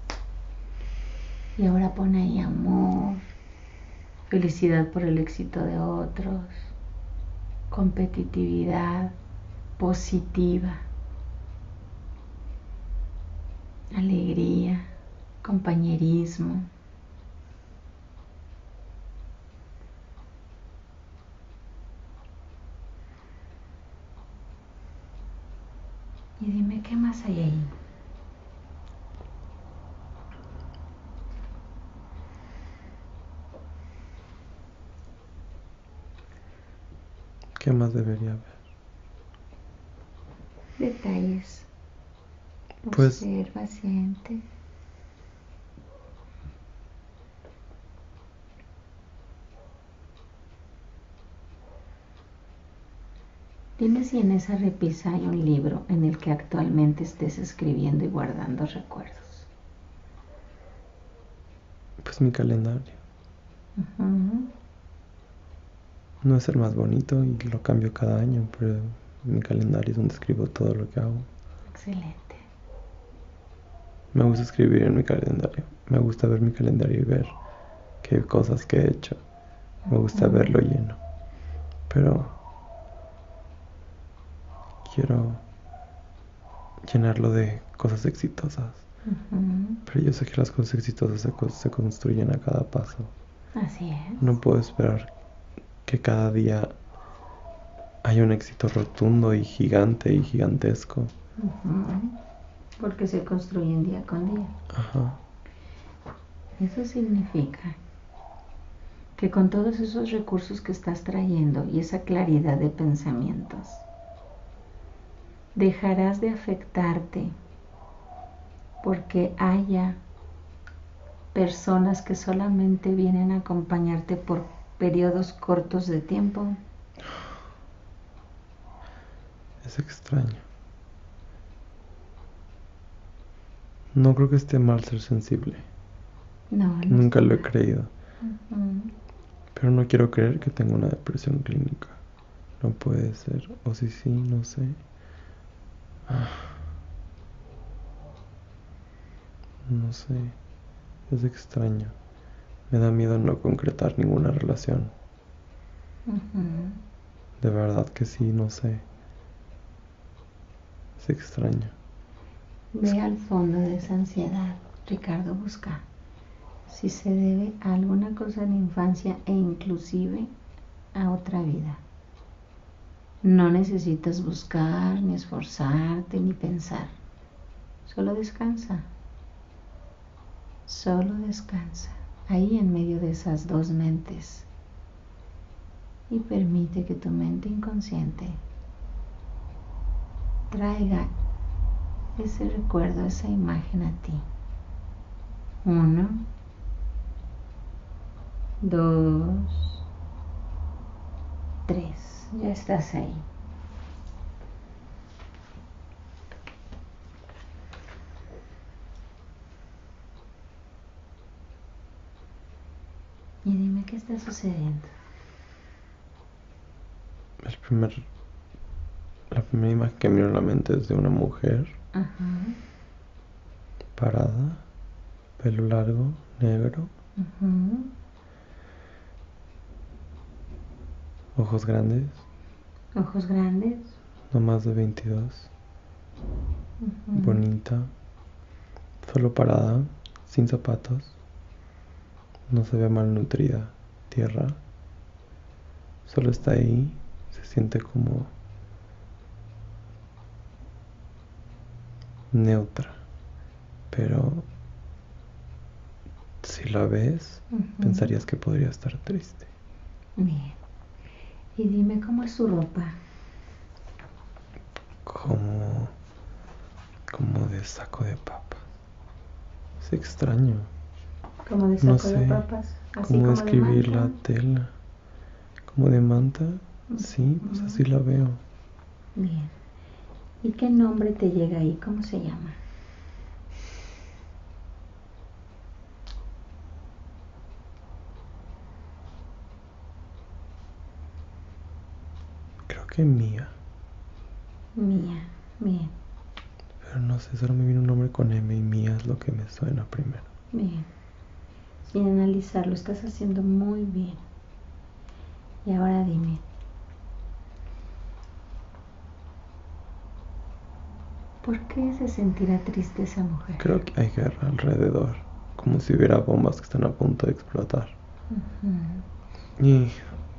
Y ahora pon ahí amor, felicidad por el éxito de otros, competitividad positiva, alegría, compañerismo. Y dime qué más hay ahí. ¿Qué más debería haber? Detalles. Pues... Observa, siente. Dime si en esa repisa hay un libro en el que actualmente estés escribiendo y guardando recuerdos. Pues mi calendario. Uh-huh. No es el más bonito y lo cambio cada año, pero mi calendario es donde escribo todo lo que hago. Excelente. Me gusta escribir en mi calendario. Me gusta ver mi calendario y ver qué cosas que he hecho. Me gusta Uh-huh. verlo lleno. Pero quiero llenarlo de cosas exitosas. Uh-huh. Pero yo sé que las cosas exitosas se, se construyen a cada paso. Así es. No puedo esperar que cada día haya un éxito rotundo y gigante y gigantesco. Uh-huh. Porque se construyen día con día. Ajá. Eso significa que con todos esos recursos que estás trayendo y esa claridad de pensamientos, dejarás de afectarte porque haya personas que solamente vienen a acompañarte por periodos cortos de tiempo. Es extraño. No creo que esté mal ser sensible. No, no Nunca está lo he mal. creído. Uh-huh. Pero no quiero creer que tengo una depresión clínica. No puede ser. O si sí, no sé. Ah. No sé. Es extraño. Me da miedo no concretar ninguna relación. Uh-huh. De verdad que sí, no sé. Es extraño. Ve al fondo de esa ansiedad, Ricardo, busca si se debe a alguna cosa en la infancia e inclusive a otra vida. No necesitas buscar, ni esforzarte, ni pensar. Solo descansa. Solo descansa. Ahí en medio de esas dos mentes. Y permite que tu mente inconsciente traiga ese recuerdo, esa imagen a ti. Uno, dos, tres. Ya estás ahí. Y dime qué está sucediendo. El primer, la primera imagen que me vino a la mente es de una mujer. Ajá. Parada. Pelo largo, negro. Uh-huh. Ojos grandes. Ojos grandes. No más de veintidós. Uh-huh. Bonita. Solo parada. Sin zapatos. No se ve malnutrida. Tierra. Solo está ahí. Se siente como neutra. Pero Si la ves, Ujú. pensarías que podría estar triste. Bien. Y dime cómo es su ropa. Como, como de saco de papas. Es extraño. Como de No saco de sé papas. Así cómo como de describir la manta. tela. Como de manta. Sí, pues Ujú. así la veo. Bien. ¿Y qué nombre te llega ahí? ¿Cómo se llama? Creo que Mía. Mía. Bien. Pero no sé, solo me viene un nombre con M y Mía es lo que me suena primero. Bien. Sin analizarlo, estás haciendo muy bien. Y ahora dime, ¿por qué se sentirá triste esa mujer? Creo que hay guerra alrededor. Como si hubiera bombas que están a punto de explotar. Ujú. Y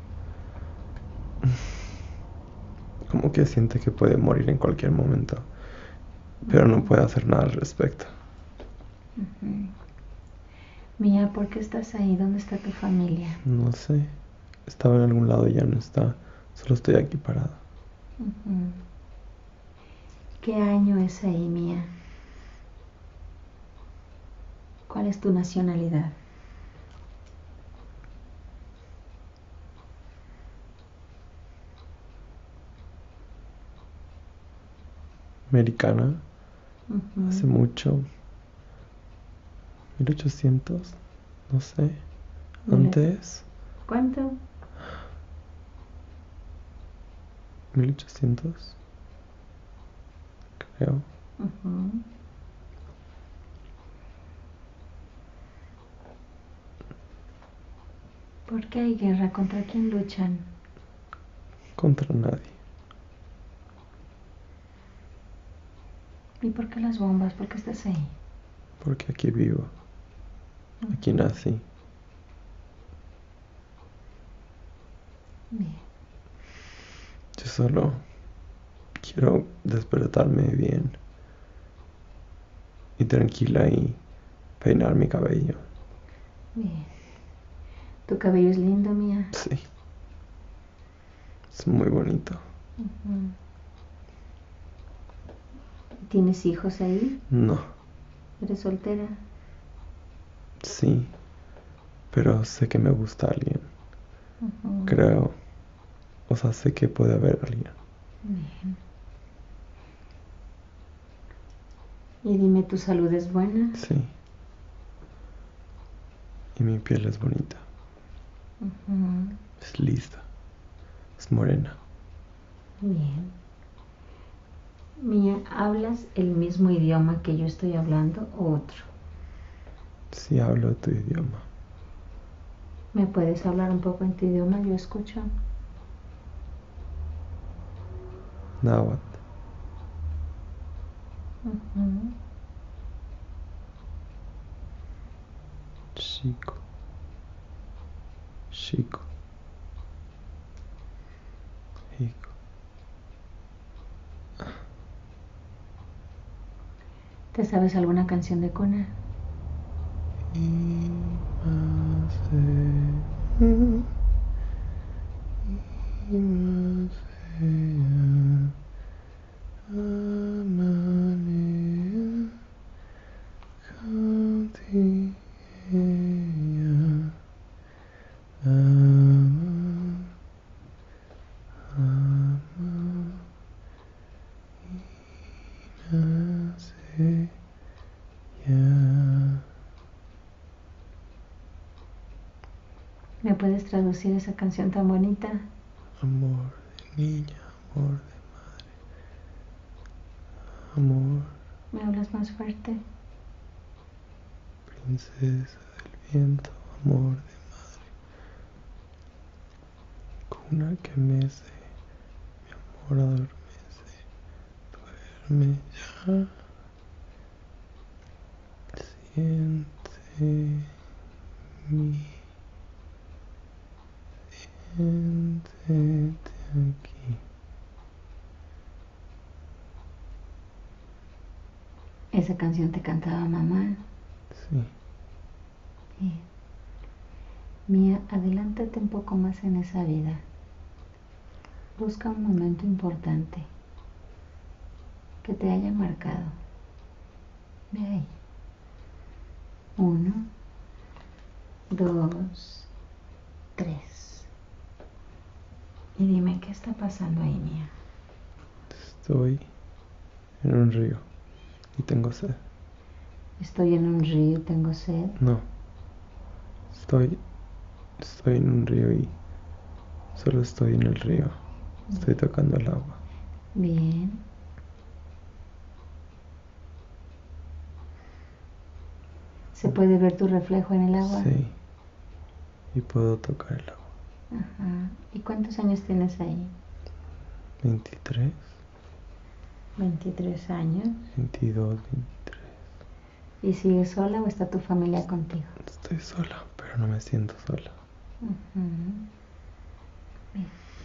como que siente que puede morir en cualquier momento. Pero no puede hacer nada al respecto. Ujú. Mía, ¿por qué estás ahí? ¿Dónde está tu familia? No sé. Estaba en algún lado y ya no está. Solo estoy aquí parada. Ujú. ¿Qué año es ahí, Mía? ¿Cuál es tu nacionalidad? Americana. Ujú. Hace mucho. mil ochocientos. No sé. Mira, Antes. ¿cuánto? mil ochocientos. Creo. Ujú. ¿Por qué hay guerra? ¿Contra quién luchan? Contra nadie. ¿Y por qué las bombas? ¿Por qué estás ahí? Porque aquí vivo. Aquí Ujú. nací. Bien. Yo solo quiero despertarme bien y tranquila y peinar mi cabello. Bien. ¿Tu cabello es lindo, Mía? Sí. Es muy bonito. Ujú. ¿Tienes hijos ahí? No. ¿Eres soltera? Sí. Pero sé que me gusta alguien. Ujú. Creo. O sea, sé que puede haber alguien. Bien. Y dime, ¿tu salud es buena? Sí. Y mi piel es bonita. Ujú. Es lisa. Es morena. Bien. Mía, ¿hablas el mismo idioma que yo estoy hablando o otro? Sí hablo tu idioma. ¿Me puedes hablar un poco en tu idioma? Yo escucho. Náhuatl. Ujú. Chico. Chico. Hijo. ¿Te sabes alguna canción de cuna? ¿Me puedes traducir esa canción tan bonita? Amor de niña, amor de madre. Amor, ¿Me hablas más fuerte? princesa del viento, amor de madre. Cuna que mece, mi amor adormece. Duerme ya. Siente mi, siéntete aquí. Esa canción te cantaba mamá. Sí, Bien. Mía, adelántate un poco más en esa vida. Busca un momento importante que te haya marcado. Ve ahí. Uno, dos, tres. Y dime qué está pasando ahí, Mía. Estoy en un río y tengo sed. Estoy en un río y tengo sed. No. Estoy, estoy en un río y solo estoy en el río. Estoy tocando el agua. Bien. ¿Se puede ver tu reflejo en el agua? Sí. Y puedo tocar el agua. Ajá. ¿Y cuántos años tienes ahí? veintitrés. veintitrés años. veintidós, veintitrés. ¿Y sigues sola o está tu familia contigo? Estoy sola, pero no me siento sola. Ujú. Bien.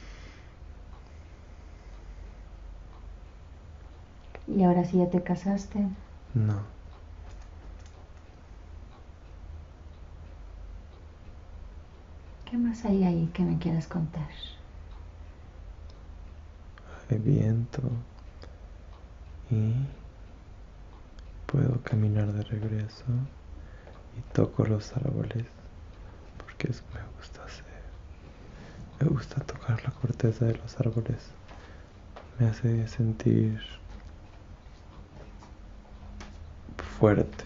¿Y ahora sí ya te casaste? No. ¿Qué más hay ahí que me quieras contar? Hay viento y puedo caminar de regreso y toco los árboles porque eso me gusta hacer. Me gusta tocar la corteza de los árboles. Me hace sentir fuerte.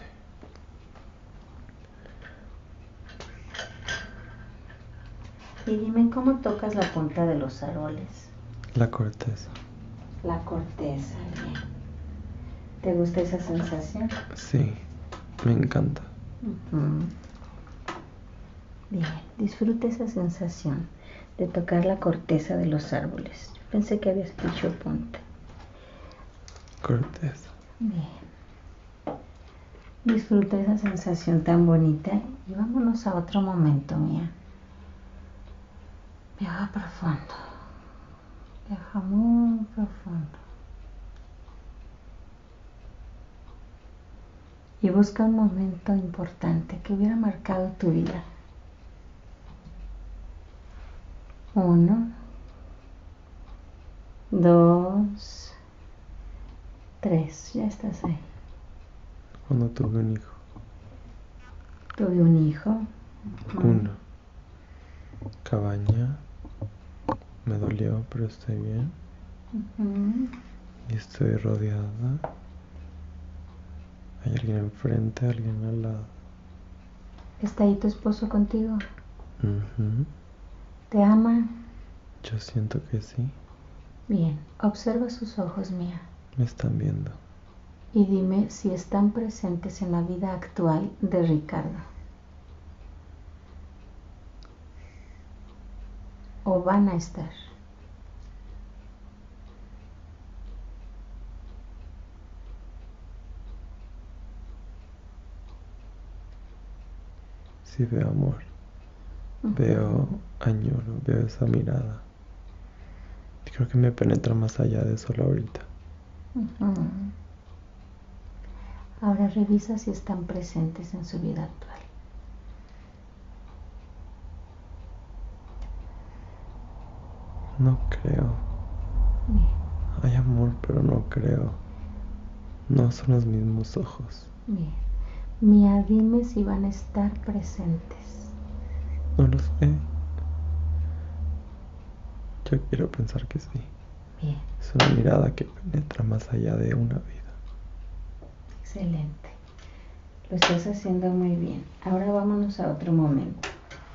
Y dime, ¿cómo tocas la punta de los árboles? La corteza. La corteza, bien. ¿Te gusta esa sensación? Sí, me encanta. Ujú. Bien, disfruta esa sensación de tocar la corteza de los árboles. Yo pensé que habías dicho punta. Corteza. Bien. Disfruta esa sensación tan bonita y vámonos a otro momento, Mía. Viaja profundo. Viaja muy profundo. Y busca un momento importante que hubiera marcado tu vida. Uno, dos, tres. Ya estás ahí. Cuando tuve un hijo. Tuve un hijo. Uno. Cabaña. Me dolió, pero estoy bien. Uh-huh. Y estoy rodeada. Hay alguien enfrente, alguien al lado. ¿Está ahí tu esposo contigo? Uh-huh. ¿Te ama? Yo siento que sí. Bien, observa sus ojos, Mía. Me están viendo. Y dime si están presentes en la vida actual de Ricardo. ¿O van a estar? Sí veo amor. Uh-huh. Veo añoro, veo esa mirada. Creo que me penetra más allá de solo ahorita. Uh-huh. Ahora revisa si están presentes en su vida actual. No creo. Bien. Hay amor, pero no creo. No son los mismos ojos. Bien. Mía, dime si van a estar presentes. No lo sé. Yo quiero pensar que sí. Bien. Es una mirada que penetra más allá de una vida. Excelente. Lo estás haciendo muy bien. Ahora vámonos a otro momento.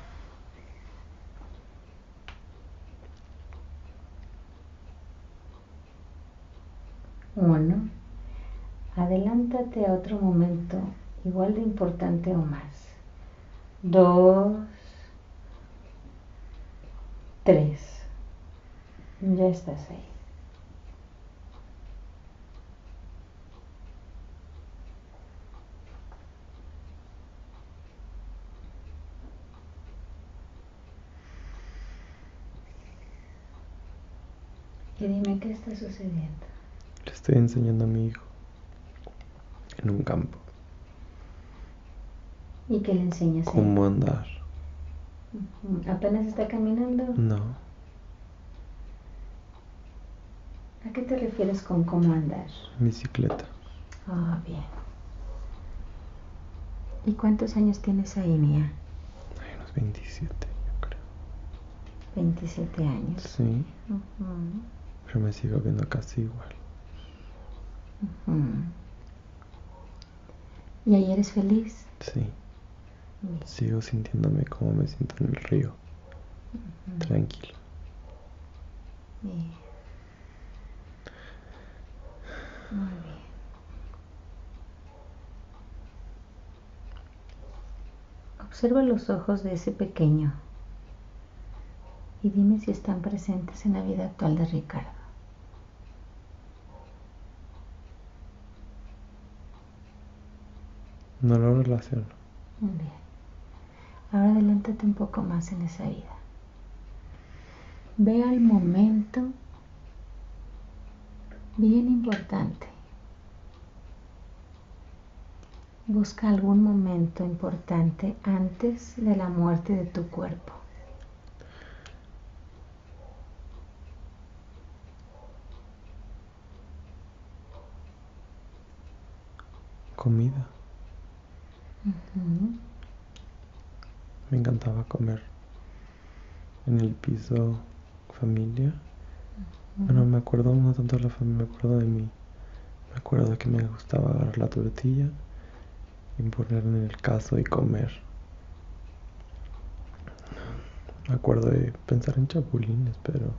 Uno. Adelántate a otro momento igual de importante o más. Dos. Tres. Ya estás ahí. Y dime qué está sucediendo. Le estoy enseñando a mi hijo en un campo. ¿Y qué le enseñas a él? cómo andar. Ujú. ¿Apenas está caminando? No, ¿A qué te refieres con cómo andar? bicicleta. Ah, bien. ¿Y cuántos años tienes ahí, Mía? Hay unos veintisiete, yo creo. veintisiete años. Sí, Ujú, pero me sigo viendo casi igual. ujú. ¿Y ahí eres feliz? Sí, Bien. sigo sintiéndome como me siento en el río, Ujú. tranquilo. Bien. Muy bien. Observa los ojos de ese pequeño y dime si están presentes en la vida actual de Ricardo. No lo relaciono. Bien. Ahora adelántate un poco más en esa vida. Ve al momento bien importante. Busca algún momento importante antes de la muerte de tu cuerpo. Comida. Ujú. Me encantaba comer en el piso familia. Bueno, me acuerdo no tanto de la familia, me acuerdo de mí. Me acuerdo que me gustaba agarrar la tortilla y ponerla en el cazo y comer. Me acuerdo de pensar en chapulines, pero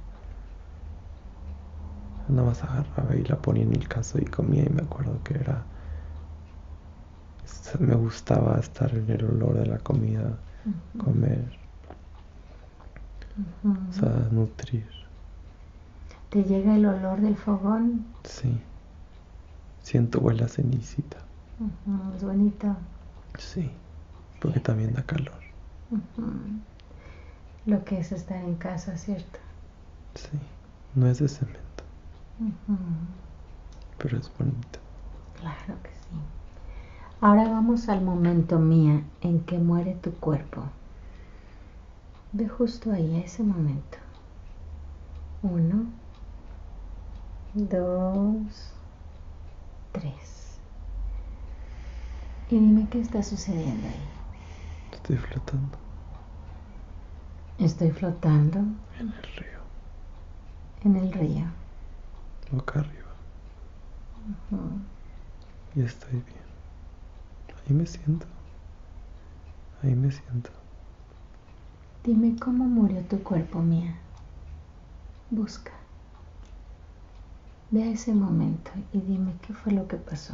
nada más agarraba y la ponía en el cazo y comía, y me acuerdo que era... Me gustaba estar en el olor de la comida, Ujú. comer, Ujú. o sea, nutrir. ¿Te llega el olor del fogón? Sí, siento huele a cenicita. Ujú. Es bonito. Sí, porque también da calor. Ujú. Lo que es estar en casa, ¿cierto? Sí, no es de cemento, Ujú. pero es bonito. Claro que sí. Ahora vamos al momento, Mía, en que muere tu cuerpo. Ve justo ahí, a ese momento. Uno, dos, tres. Y dime qué está sucediendo ahí. Estoy flotando Estoy flotando en el río, en el río. boca arriba, Ujú. y estoy bien. Ahí me siento, ahí me siento. Dime cómo murió tu cuerpo, Mía. Busca. Ve a ese momento y dime qué fue lo que pasó.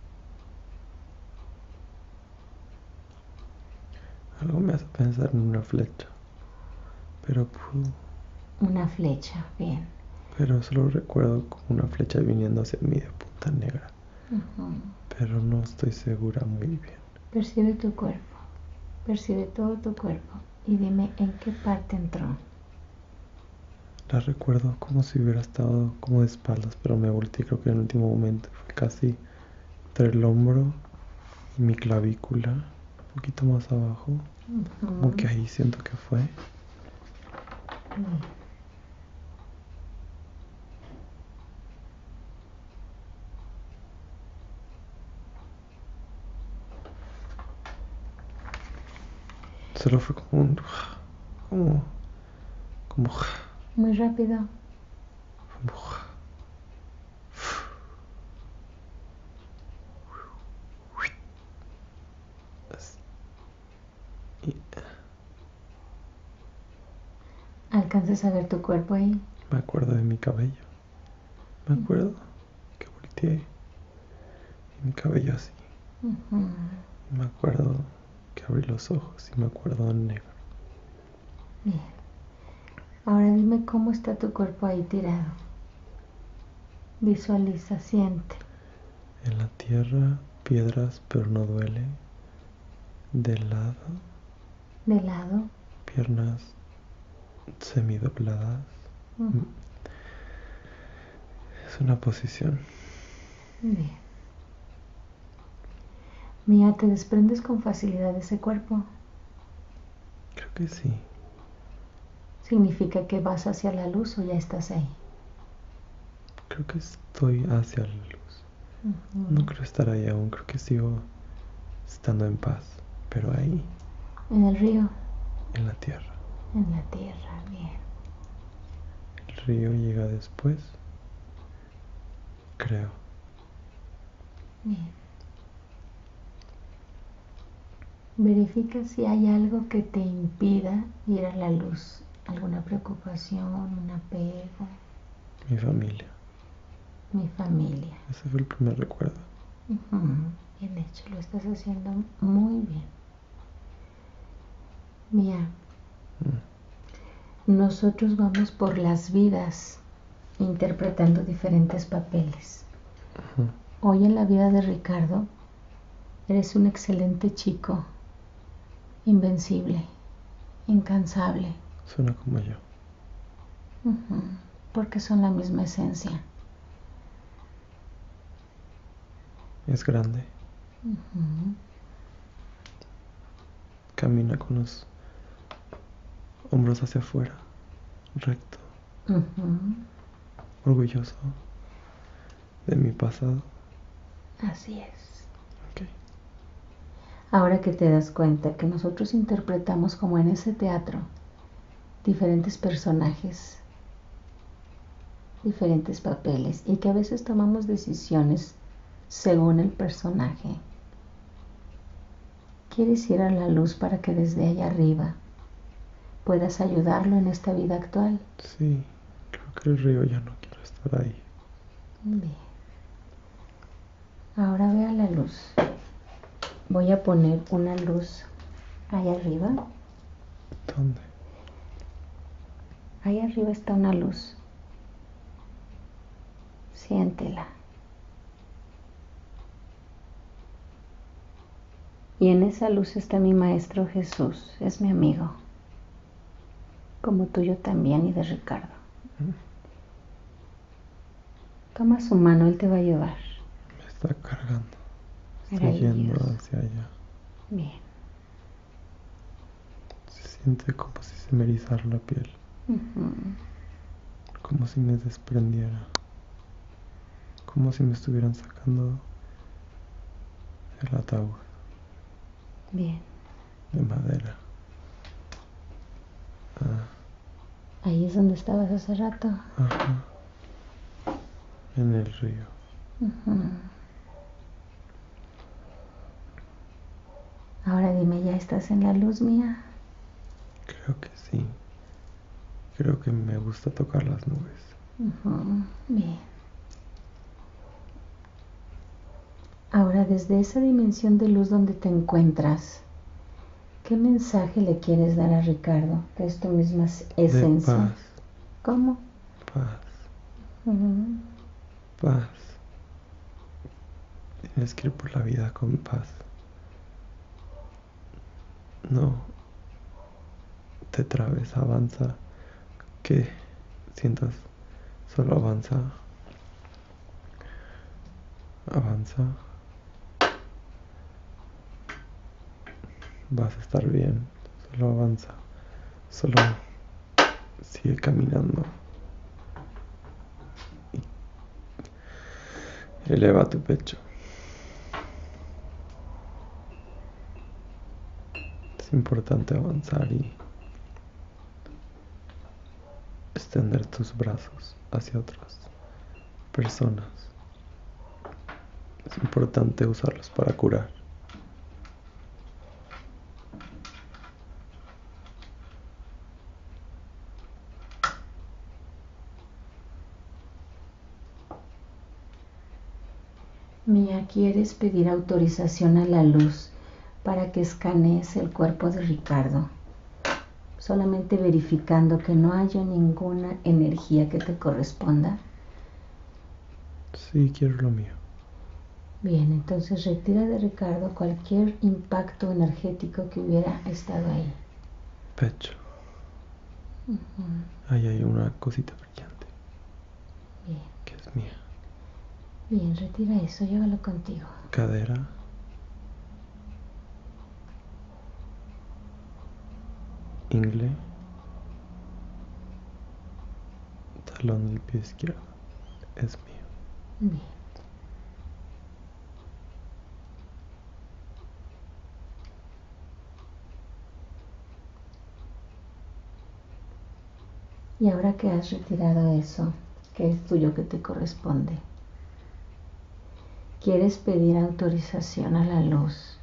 Algo me hace pensar en una flecha, pero pudo, Una flecha, bien. pero solo recuerdo como una flecha viniendo hacia mí de punta negra, Ujú. pero no estoy segura muy bien. Percibe tu cuerpo. Percibe todo tu cuerpo y dime en qué parte entró. La recuerdo como si hubiera estado como de espaldas, pero me volteé, creo que en el último momento fue casi entre el hombro y mi clavícula, un poquito más abajo, como Ujú. que ahí siento que fue. Bien. Solo fue como un... como... como... Muy rápido. como y ¿Alcanzas a ver tu cuerpo ahí? me acuerdo de mi cabello. Me acuerdo que volteé y mi cabello así. Ujú. Y me acuerdo que abrí los ojos y me acuerdo en negro. Bien. Ahora dime cómo está tu cuerpo ahí tirado. Visualiza, siente. En la tierra, piedras, pero no duele. De lado, De lado. piernas semidobladas. Ujú. Es una posición. Bien. Mía, ¿te desprendes con facilidad de ese cuerpo? Creo que sí. ¿Significa que vas hacia la luz o ya estás ahí? Creo que estoy hacia la luz. Uh-huh. No creo estar ahí aún, creo que sigo estando en paz, pero ahí. ¿En el río? En la tierra. En la tierra, bien. El río llega después, creo. Bien. Verifica si hay algo que te impida ir a la luz. ¿Alguna preocupación, un apego? Mi familia. Mi familia. Ese fue el primer recuerdo. Uh-huh. Bien hecho, lo estás haciendo muy bien. Mía, mm. nosotros vamos por las vidas interpretando diferentes papeles. Uh-huh. Hoy en la vida de Ricardo, eres un excelente chico, invencible, incansable. Suena como yo. Uh-huh. Porque son la misma esencia. Es grande. Uh-huh. Camina con los hombros hacia afuera, recto. Uh-huh. Orgulloso de mi pasado. Así es. Okay. Ahora que te das cuenta que nosotros interpretamos como en ese teatro diferentes personajes, diferentes papeles y que a veces tomamos decisiones según el personaje. ¿Quieres ir a la luz para que desde allá arriba puedas ayudarlo en esta vida actual? Sí, creo que el río ya no quiero estar ahí. Bien. Ahora ve a la luz. Voy a poner una luz ahí arriba. ¿Dónde? Ahí arriba está una luz. Siéntela. Y en esa luz está mi Maestro Jesús, es mi amigo, como tuyo también y de Ricardo. ¿Mm? Toma su mano, él te va a llevar. Me está cargando. Estoy yendo hacia allá. Bien. Se siente como si se me erizara la piel. Uh-huh. Como si me desprendiera. Como si me estuvieran sacando el ataúd. Bien. De madera. Ah. Ahí es donde estabas hace rato. Ajá. En el río. Uh-huh. Ahora dime, ¿ya estás en la luz, Mía? Creo que sí. Creo que me gusta tocar las nubes. Uh-huh. Bien. Ahora, desde esa dimensión de luz donde te encuentras, ¿qué mensaje le quieres dar a Ricardo? Que es tu misma esencia. De paz. ¿Cómo? Paz. Uh-huh. Paz. Tienes que ir por la vida con paz. No te trabes, avanza. Que sientas, solo avanza. Avanza. Vas a estar bien. Solo avanza. Solo sigue caminando. Y eleva tu pecho. Es importante avanzar y extender tus brazos hacia otras personas. Es importante usarlos para curar. Mía, ¿quieres pedir autorización a la luz para que escanees el cuerpo de Ricardo? Solamente verificando que no haya ninguna energía que te corresponda. Sí, quiero lo mío. Bien, entonces retira de Ricardo cualquier impacto energético que hubiera estado ahí. Pecho. Uh-huh. Ahí hay una cosita brillante. Bien. Que es mía. Bien, retira eso, llévalo contigo. Cadera. ingle, talón del pie izquierdo, es mío. Bien. Y ahora que has retirado eso, que es tuyo, que te corresponde, ¿quieres pedir autorización a la luz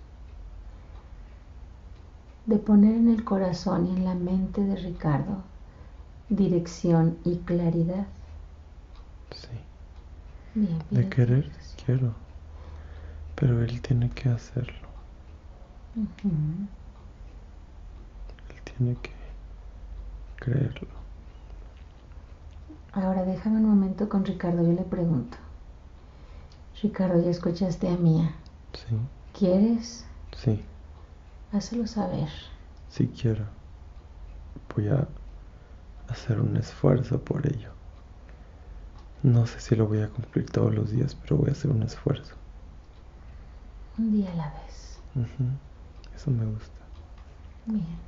de poner en el corazón y en la mente de Ricardo dirección y claridad? Sí. Bien, De pide querer, autorización. quiero. Pero él tiene que hacerlo. Ujú. Él tiene que creerlo. Ahora déjame un momento con Ricardo, yo le pregunto. Ricardo, ya escuchaste a Mía. Sí, ¿Quieres? sí, Hácelo saber. sí quiero. Voy a hacer un esfuerzo por ello. No sé si lo voy a cumplir todos los días, pero voy a hacer un esfuerzo. Un día a la vez. Ujú. Eso me gusta. Bien.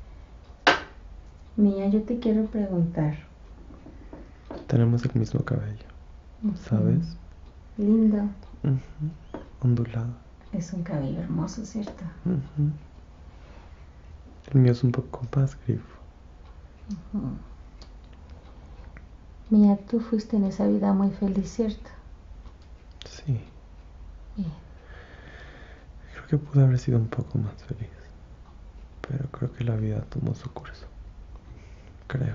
Mía, yo te quiero preguntar. Tenemos el mismo cabello, Ujú. ¿sabes? Lindo. Ujú. Ondulado. Es un cabello hermoso, ¿cierto? Ujú. El mío es un poco más grifo. Ujú. Mía, tú fuiste en esa vida muy feliz, ¿cierto? Sí, Bien. creo que pude haber sido un poco más feliz, pero creo que la vida tomó su curso. Creo.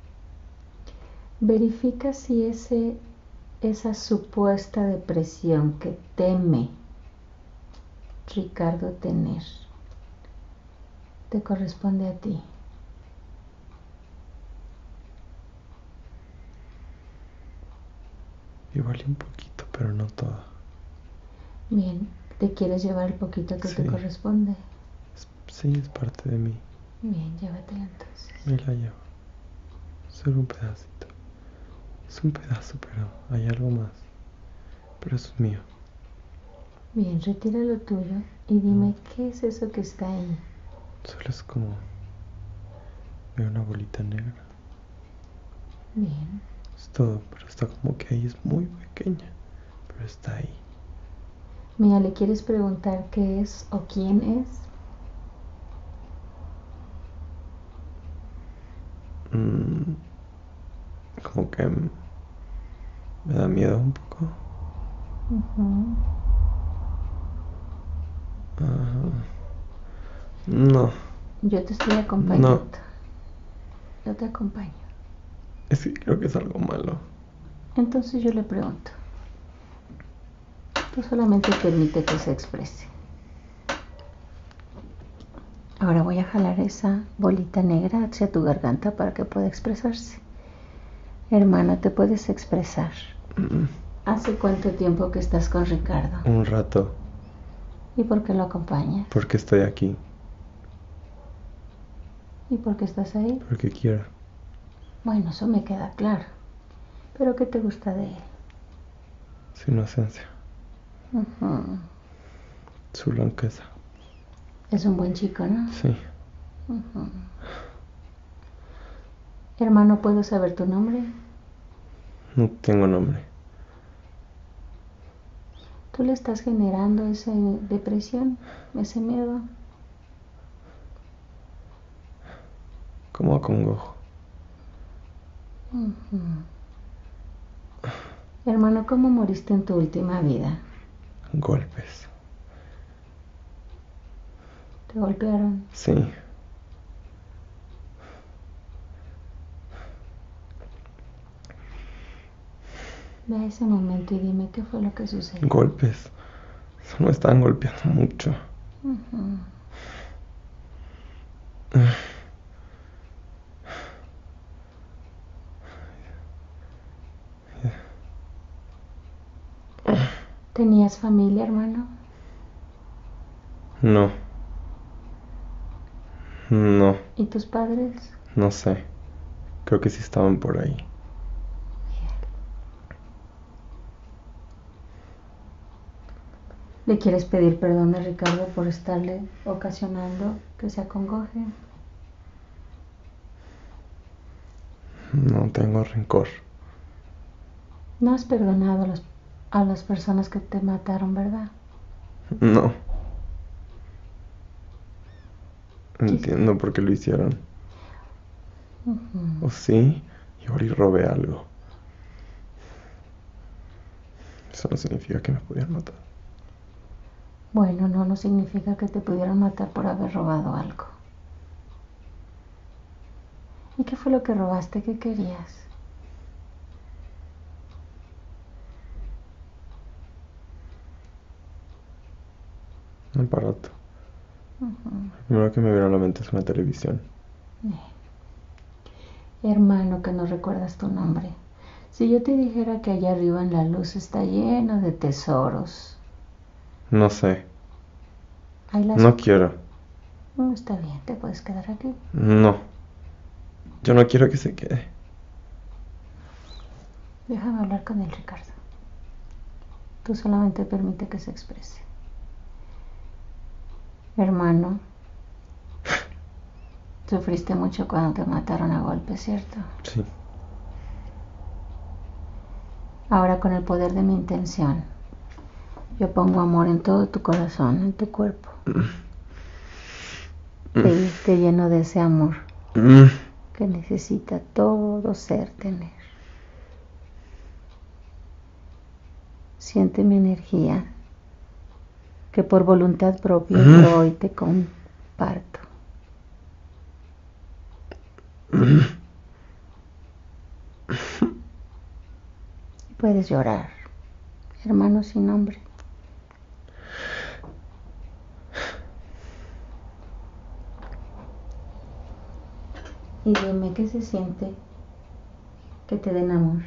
Verifica si ese, esa supuesta depresión que teme Ricardo tener te corresponde a ti. Igual y un poquito, pero no todo. Bien, ¿te quieres llevar el poquito que Sí. te corresponde? Es- sí, es parte de mí. Bien, llévatela entonces. Me la llevo. Solo un pedacito. Es un pedazo, pero hay algo más. Pero es mío. Bien, retira lo tuyo y dime qué es eso que está ahí. Solo es como... veo una bolita negra. Bien. Es todo, pero está como que ahí, es muy pequeña. Pero está ahí. Mira, ¿le quieres preguntar qué es o quién es? Mm, como que m- me da miedo un poco. Ujú. Ah, no, Yo te estoy acompañando. no. Yo te acompaño. Es que creo que es algo malo. Entonces yo le pregunto. Tú solamente permite que se exprese. Ahora voy a jalar esa bolita negra hacia tu garganta para que pueda expresarse. Hermano, ¿te puedes expresar? Mm, ¿Hace cuánto tiempo que estás con Ricardo? un rato, ¿Y por qué lo acompañas? porque estoy aquí, ¿Y por qué estás ahí? porque quiero. Bueno, eso me queda claro. ¿Pero qué te gusta de él? Su inocencia, Ujú. su blanqueza. Es un buen chico, ¿no? Sí, Ujú. Hermano, ¿puedo saber tu nombre? no tengo nombre. ¿Tú le estás generando esa depresión, ese miedo? Como acongojo. Ujú. Hermano, ¿cómo moriste en tu última vida? Golpes. ¿Te golpearon? Sí, Ve a ese momento y dime qué fue lo que sucedió. golpes. Solo me estaban golpeando mucho. Ujú. ¿Tenías familia, hermano? No, no, ¿Y tus padres? no sé. Creo que sí estaban por ahí. ¿Le quieres pedir perdón a Ricardo por estarle ocasionando que se acongoje? No tengo rencor. No has perdonado a, los, a las personas que te mataron, ¿verdad? No. Entiendo por qué lo hicieron. Uh-huh. ¿O sí? Igual y robé algo. Eso no significa que me pudieran matar. Bueno, no, no significa que te pudieran matar por haber robado algo. ¿Y qué fue lo que robaste? ¿Qué querías? Un aparato. Uh-huh. Lo primero que me viene a la mente es una televisión. Eh. Hermano, que no recuerdas tu nombre. Si yo te dijera que allá arriba en la luz está lleno de tesoros. No sé. Hay las... No quiero. No, está bien, te puedes quedar aquí. No. Yo no quiero que se quede. Déjame hablar con él, Ricardo. Tú solamente permite que se exprese. Hermano, sufriste mucho cuando te mataron a golpes, ¿cierto? Sí. Ahora, con el poder de mi intención, yo pongo amor en todo tu corazón, en tu cuerpo. Te, te lleno de ese amor que necesita todo ser tener. Siente mi energía que por voluntad propia yo hoy te comparto. Puedes llorar, hermano sin nombre. Y dime qué se siente que te den amor.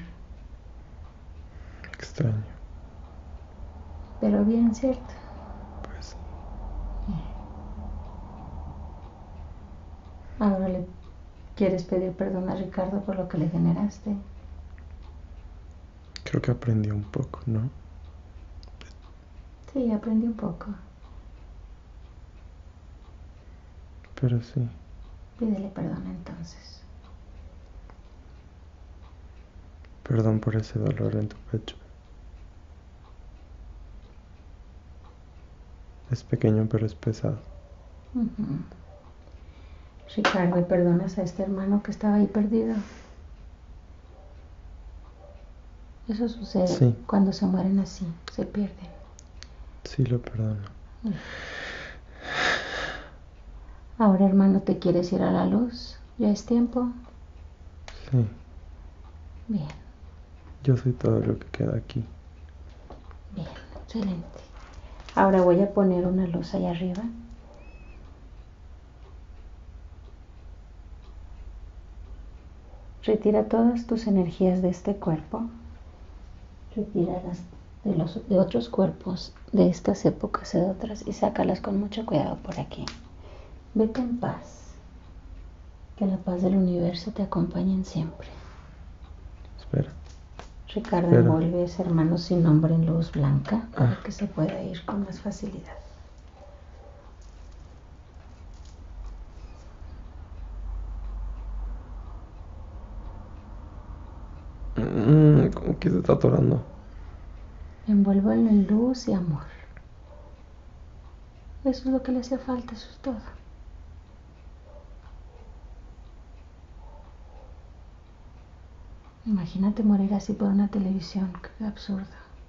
Extraño. Pero bien, ¿cierto? Pues. Ahora le quieres pedir perdón a Ricardo por lo que le generaste. Creo que aprendí un poco, ¿no? Sí, aprendí un poco. Pero sí. Pídele perdón entonces. Perdón por ese dolor en tu pecho. Es pequeño pero es pesado. Uh-huh. Ricardo, ¿perdonas a este hermano que estaba ahí perdido? Eso sucede Sí. cuando se mueren así, se pierden. Sí, lo perdono. Uh-huh. Ahora, hermano, ¿te quieres ir a la luz? ¿Ya es tiempo? Sí. Bien. Yo soy todo lo que queda aquí. Bien, excelente. Ahora voy a poner una luz allá arriba. Retira todas tus energías de este cuerpo. Retíralas de, los, de otros cuerpos, de estas épocas y de otras, y sácalas con mucho cuidado por aquí. Vete en paz. Que la paz del universo te acompañe siempre. Espera. Ricardo, Espera. envuelve a ese hermano sin nombre en luz blanca para Ah. que se pueda ir con más facilidad. Mm, ¿Cómo que se está atorando? Envuélvelo en luz y amor. Eso es lo que le hacía falta, eso es todo. Imagínate morir así por una televisión, qué absurdo.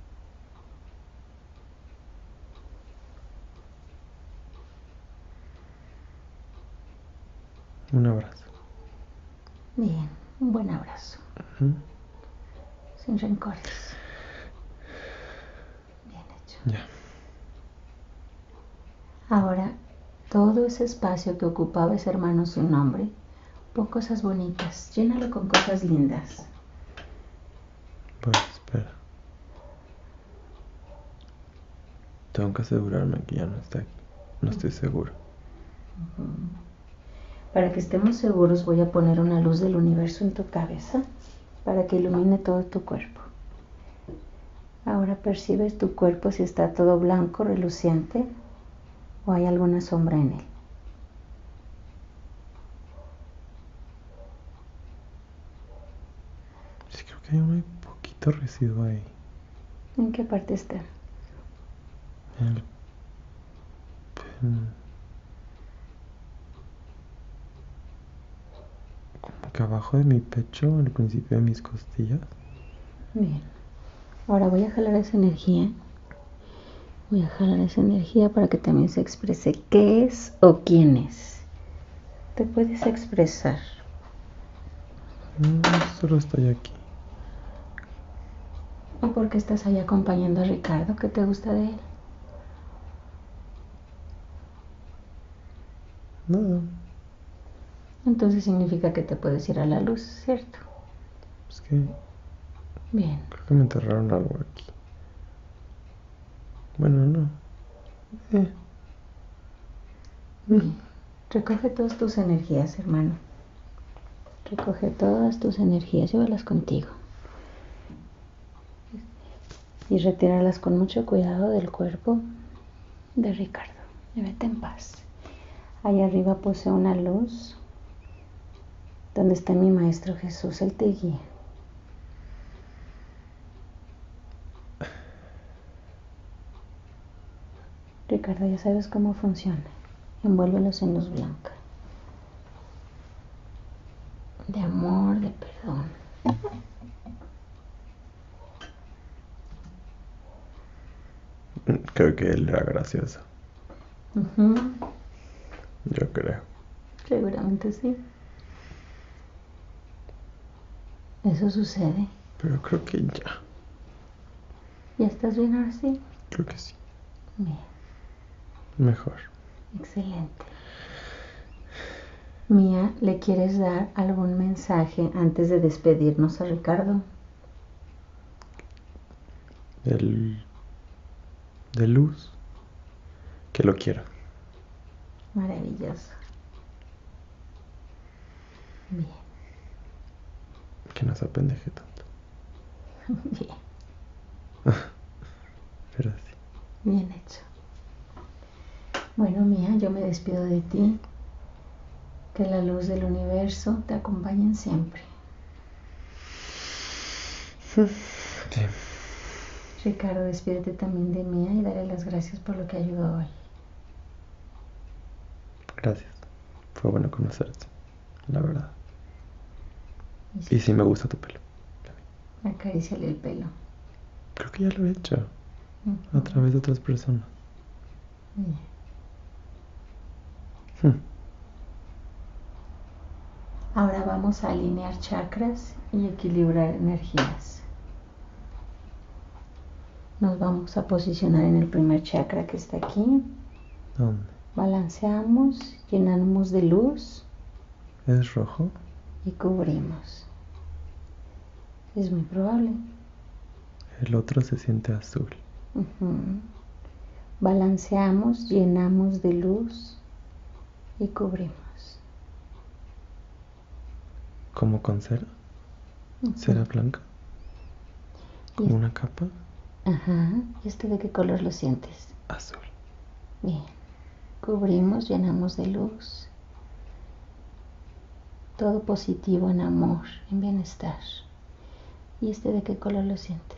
Un abrazo. Bien, un buen abrazo. Uh-huh. Sin rencores. Bien hecho. Ya. Ahora, todo ese espacio que ocupaba ese hermano sin nombre, pon cosas bonitas, llénalo con cosas lindas. Pues espera. Tengo que asegurarme que ya no está aquí. No estoy seguro. Uh-huh. Para que estemos seguros voy a poner una luz del universo en tu cabeza para que ilumine todo tu cuerpo. Ahora percibes tu cuerpo si está todo blanco, reluciente o hay alguna sombra en él. siento residuo ahí. ¿En qué parte está? El, en- como que abajo de mi pecho, al principio de mis costillas. Bien. Ahora voy a jalar esa energía. Voy a jalar esa energía para que también se exprese qué es o quién es. Te puedes expresar. No, solo estoy aquí. ¿Y por qué estás ahí acompañando a Ricardo? ¿Qué te gusta de él? Nada. Entonces significa que te puedes ir a la luz, ¿cierto? Es que Bien. creo que me enterraron algo aquí. Bueno, no. Eh. Bien. Recoge todas tus energías, hermano. Recoge todas tus energías, llévalas contigo. Y retírala con mucho cuidado del cuerpo de Ricardo. Y vete en paz. Allá arriba posee una luz donde está mi Maestro Jesús. Él te guía. Ricardo, ya sabes cómo funciona. Envuélvelos en luz blanca. De amor, de perdón. Creo que él era gracioso. Uh-huh. Yo creo. Seguramente sí. Eso sucede. Pero creo que ya. ¿Ya estás bien ahora sí? Creo que sí. Bien. Mejor. Excelente. Mía, ¿le quieres dar algún mensaje antes de despedirnos a Ricardo? Del, de luz. Que lo quiero. Maravilloso. Bien. Que no se apendeje tanto. Bien. Pero sí. Bien hecho. Bueno, Mía, yo me despido de ti. Que la luz del universo te acompañe siempre. Sí. Ricardo, despídete también de Mía y dale las gracias por lo que ayudó hoy. Gracias. Fue bueno conocerte. La verdad. Y sí, Y sí me gusta tu pelo. acaríciale el pelo. Creo que ya lo he hecho. Uh-huh. A través de otras personas. Bien. Hmm. Ahora vamos a alinear chakras y equilibrar energías. Nos vamos a posicionar en el primer chakra que está aquí. ¿Dónde? Balanceamos, llenamos de luz ¿Es rojo? y cubrimos. Es muy probable. El otro se siente azul. Uh-huh. Balanceamos, llenamos de luz y cubrimos. ¿Como con cera? Uh-huh. ¿Cera blanca? ¿Como una capa? Ajá. ¿Y este de qué color lo sientes? Azul. Bien. Cubrimos, llenamos de luz. Todo positivo en amor, en bienestar. ¿Y este de qué color lo sientes?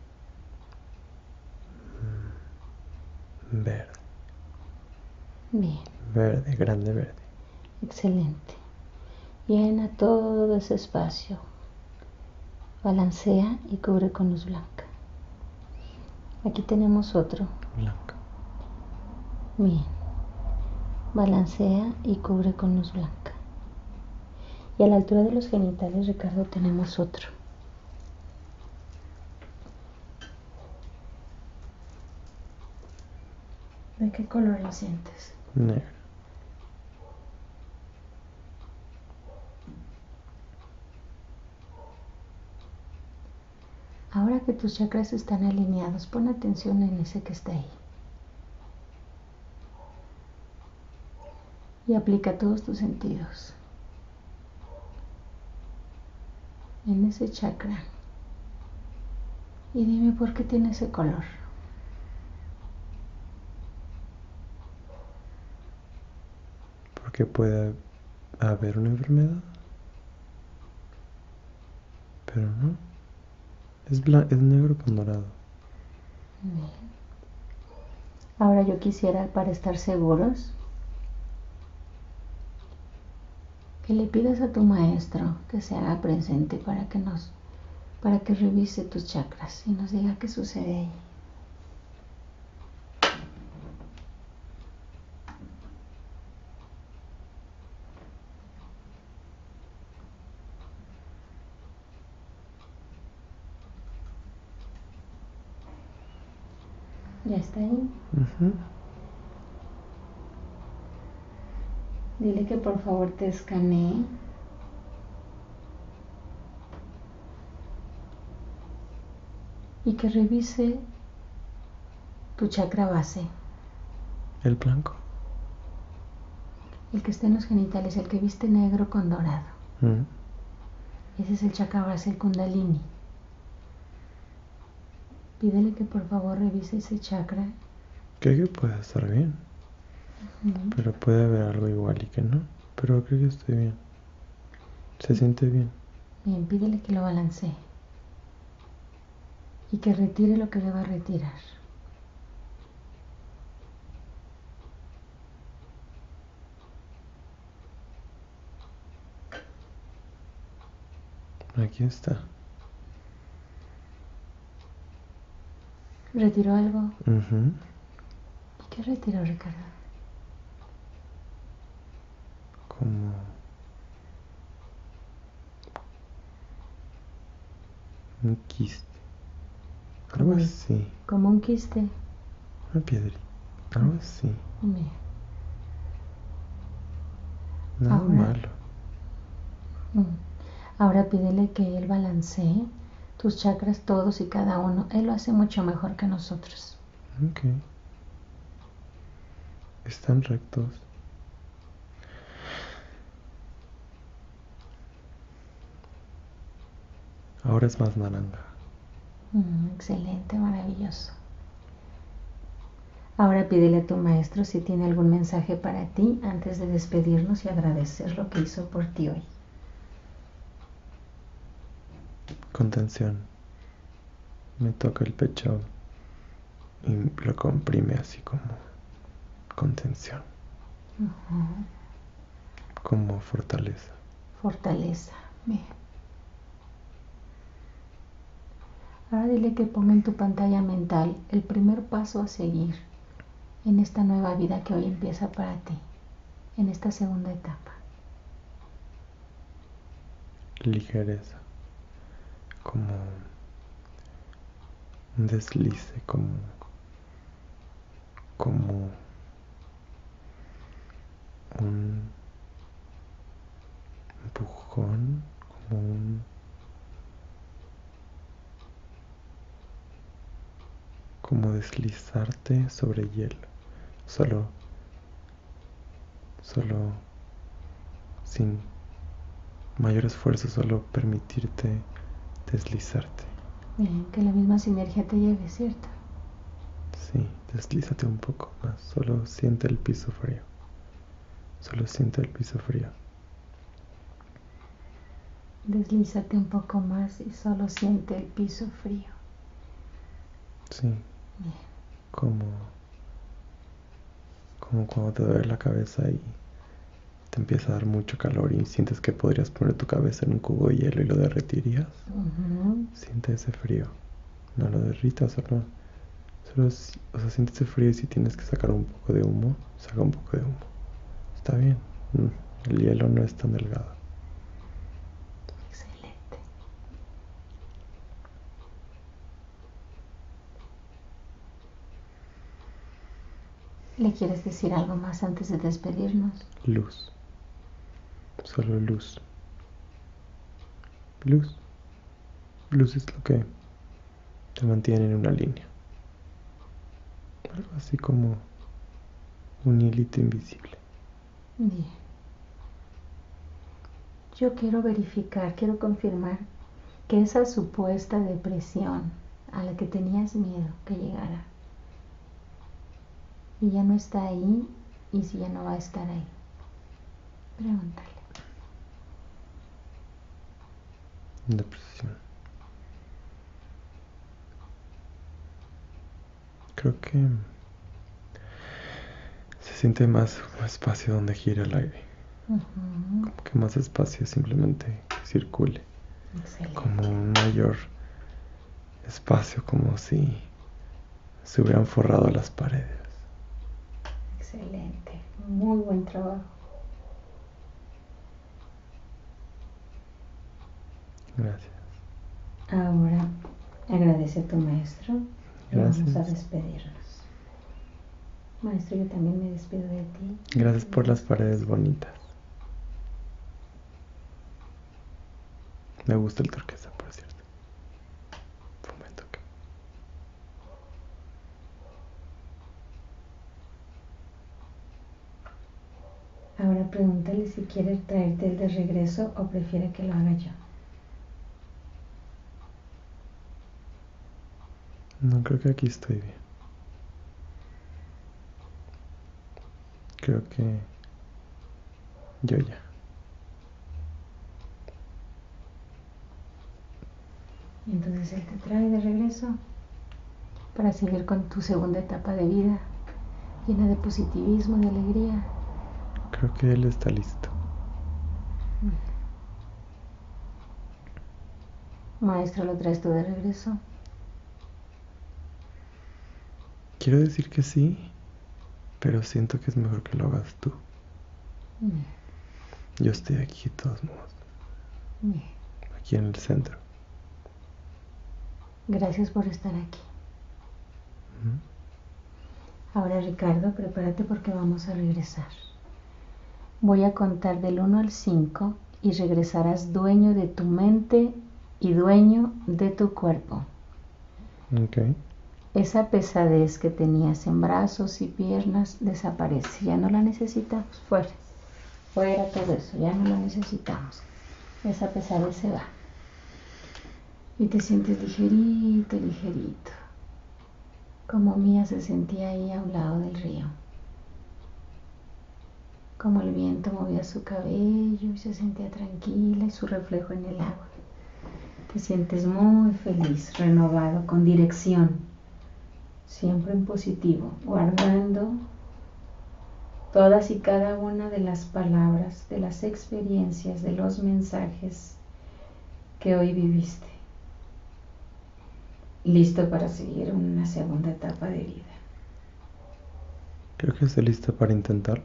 Verde. Bien. Verde, grande verde. Excelente. Llena todo ese espacio. Balancea y cubre con luz blanca. Aquí tenemos otro. Blanca. Bien. Balancea y cubre con luz blanca. Y a la altura de los genitales, Ricardo, tenemos otro. ¿De qué color lo sientes? Negro. Ahora que tus chakras están alineados, pon atención en ese que está ahí. Y aplica todos tus sentidos en ese chakra. Y dime por qué tiene ese color. Porque puede haber una enfermedad. Pero no. Es, blan es negro con dorado. Bien. Ahora yo quisiera, para estar seguros, que le pidas a tu maestro que se haga presente para que nos, para que revise tus chakras y nos diga qué sucede ahí. ¿Ya está ahí? Uh-huh. Dile que por favor te escanee. Y que revise tu chakra base. ¿El blanco? El que está en los genitales, el que viste negro con dorado. Uh-huh. Ese es el chakra base, el kundalini. Pídele que por favor revise ese chakra. Creo que puede estar bien. Uh-huh. Pero puede haber algo igual y que no. Pero creo que estoy bien. Se uh-huh. siente bien. Bien, pídele que lo balancee. Y que retire lo que le va a retirar. Aquí está. ¿Retiró algo? Uh-huh. ¿Y qué retiró, Ricardo? Como un quiste. Algo Como así. Como un quiste. Una piedrita. Algo así. Bien. Nada Ahora, malo. Ahora pídele que él balancee tus chakras todos y cada uno. Él lo hace mucho mejor que nosotros. Ok. Están rectos. Ahora es más naranja. Mm, excelente, maravilloso. Ahora pídele a tu maestro si tiene algún mensaje para ti antes de despedirnos y agradecer lo que hizo por ti hoy. Contención. Me toca el pecho y lo comprime así como contención. Uh-huh. Como fortaleza. Fortaleza. Bien. Ahora dile que ponga en tu pantalla mental el primer paso a seguir en esta nueva vida que hoy empieza para ti, en esta segunda etapa. Ligereza. Como un deslice, como como un empujón, como un como deslizarte sobre hielo, solo solo sin mayor esfuerzo, solo permitirte deslizarte. Bien, que la misma sinergia te lleve, ¿cierto? Sí, deslízate un poco más, solo siente el piso frío, solo siente el piso frío. Deslízate un poco más y solo siente el piso frío. Sí. Bien. Como, como cuando te duele la cabeza y te empieza a dar mucho calor y sientes que podrías poner tu cabeza en un cubo de hielo y lo derretirías. Uh-huh. Siente ese frío. No lo derritas, solo, solo, o sea, siente ese frío y si tienes que sacar un poco de humo, saca un poco de humo. Está bien. El hielo no es tan delgado. Excelente. ¿Le quieres decir algo más antes de despedirnos? Luz. Solo luz. Luz. Luz es lo que te mantiene en una línea. Algo así como un hilito invisible. Bien. Yo quiero verificar, quiero confirmar que esa supuesta depresión a la que tenías miedo que llegara y ya no está ahí, y si ya no va a estar ahí. Pregúntale. Depresión. Creo que se siente más espacio donde gira el aire. Uh-huh. Como que más espacio simplemente que circule. Excelente. Como un mayor espacio, como si se hubieran forrado las paredes. Excelente. Muy buen trabajo. Gracias. Ahora agradece a tu maestro y Gracias. vamos a despedirnos. Maestro, yo también me despido de ti. Gracias por las paredes bonitas. Me gusta el turquesa, por cierto. Fue un toque. Ahora pregúntale si quiere traerte el de regreso o prefiere que lo haga yo. No, creo que aquí estoy bien. Creo que yo ya. Y entonces él te trae de regreso para seguir con tu segunda etapa de vida, llena de positivismo, de alegría. Creo que él está listo. Maestro, ¿lo traes tú de regreso? Quiero decir que sí, pero siento que es mejor que lo hagas tú. Bien. Yo estoy aquí de todos modos. Bien. Aquí en el centro. Gracias por estar aquí. ¿Mm? Ahora, Ricardo, prepárate porque vamos a regresar. Voy a contar del uno al cinco y regresarás dueño de tu mente y dueño de tu cuerpo. Ok. Esa pesadez que tenías en brazos y piernas desaparece. Ya no la necesitamos. Fuera. Fuera todo eso. Ya no la necesitamos. Esa pesadez se va. Y te sientes ligerito, ligerito. Como Mía se sentía ahí a un lado del río. Como el viento movía su cabello y se sentía tranquila y su reflejo en el agua. Te sientes muy feliz, renovado, con dirección, siempre en positivo, guardando todas y cada una de las palabras, de las experiencias, de los mensajes que hoy viviste. Listo para seguir una segunda etapa de vida. Creo que estoy listo para intentarlo.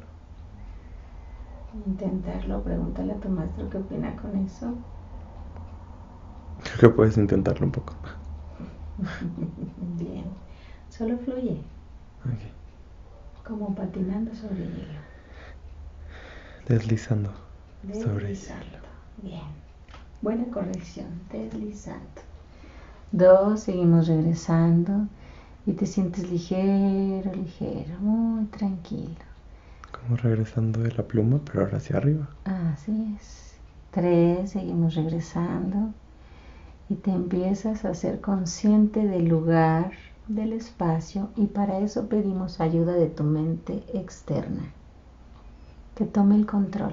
Intentarlo, pregúntale a tu maestro qué opina con eso. Creo que puedes intentarlo un poco. Bien, solo fluye. Okay. Como patinando sobre hielo. Deslizando, Deslizando. sobre hielo. Bien. Buena corrección. Deslizando. Dos, seguimos regresando y te sientes ligero, ligero, muy tranquilo. Como regresando de la pluma, pero ahora hacia arriba. Así es. Tres, seguimos regresando y te empiezas a ser consciente del lugar, del espacio, y para eso pedimos ayuda de tu mente externa, que tome el control,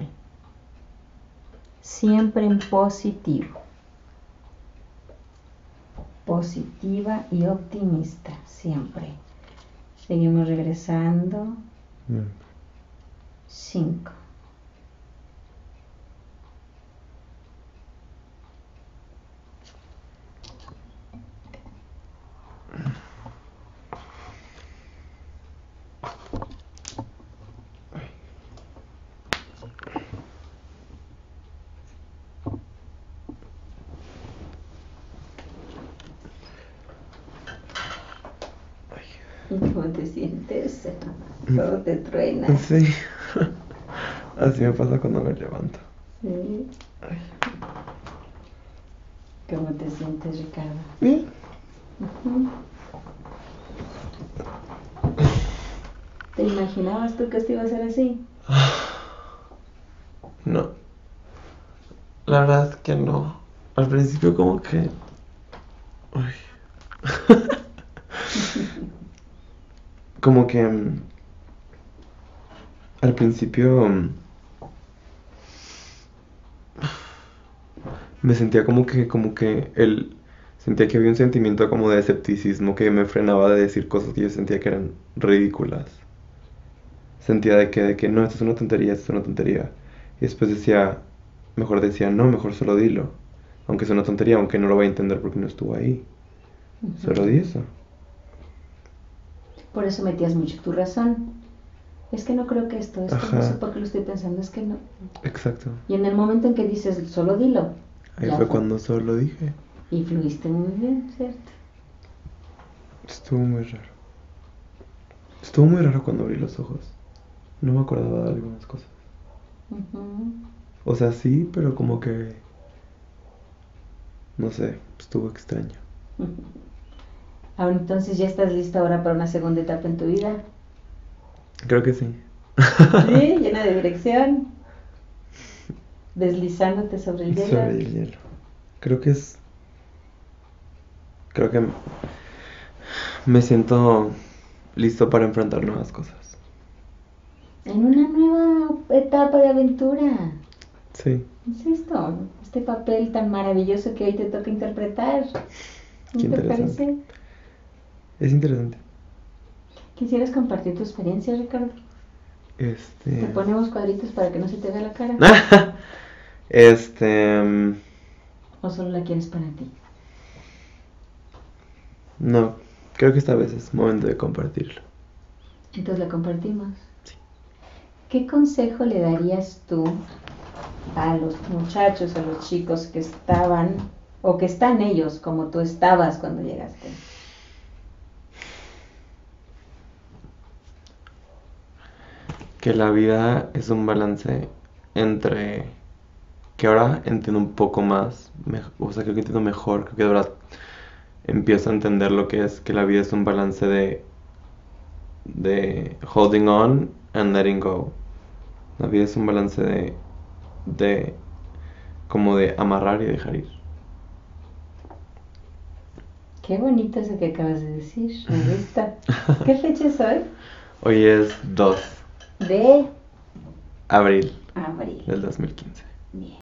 siempre en positivo, positiva y optimista, siempre. Seguimos regresando. Bien. Cinco. ¿Y cómo te sientes? Todo te truena. Sí. Así me pasa cuando me levanto. Sí. Ay. ¿Cómo te sientes, Ricardo? Bien. Uh-huh. ¿Te imaginabas tú que esto iba a ser así? No. La verdad es que no. Al principio como que... Uy. Como que... um, al principio... um, me sentía como que... Como que el... Sentía que había un sentimiento como de escepticismo que me frenaba de decir cosas que yo sentía que eran ridículas. Sentía de que, de que no, esto es una tontería, esto es una tontería. Y después decía, mejor decía, no, mejor solo dilo. Aunque es una tontería, aunque no lo voy a entender porque no estuvo ahí. Ujú. Solo di eso. Por eso metías mucho tu razón. Es que no creo que esto, es que Ajá. no sé por qué lo estoy pensando, es que no. Exacto. Y en el momento en que dices, solo dilo, Ahí ya fue fue. cuando solo dije. Y fluiste muy bien, ¿cierto? Estuvo muy raro. Estuvo muy raro cuando abrí los ojos. No me acordaba de algunas cosas. Ujú. O sea, sí, pero como que... No sé, estuvo extraño. Ahora entonces ya estás lista ahora para una segunda etapa en tu vida. Creo que sí. Sí, llena de dirección, deslizándote sobre el hielo. Sobre el hielo. Creo que es... Creo que me siento listo para enfrentar nuevas cosas. En una nueva etapa de aventura. Sí. ¿Es esto? Este papel tan maravilloso que hoy te toca interpretar. ¿No Qué te interesante. parece? Es interesante. ¿Quisieras compartir tu experiencia, Ricardo? Este... Te ponemos cuadritos para que no se te vea la cara. este... mm, ¿O solo la quieres para ti? No, creo que esta vez es momento de compartirlo. Entonces la compartimos. Sí. ¿Qué consejo le darías tú a los muchachos, a los chicos que estaban o que están ellos como tú estabas cuando llegaste? Que la vida es un balance entre... Que ahora entiendo un poco más, mej- o sea, creo que entiendo mejor, creo que de verdad empiezo a entender lo que es que la vida es un balance de, de holding on and letting go. La vida es un balance de, de como de amarrar y dejar ir. Qué bonito eso que acabas de decir, me gusta. ¿Qué fecha es hoy? Hoy es dos De de abril abril. del dos mil quince. Bien.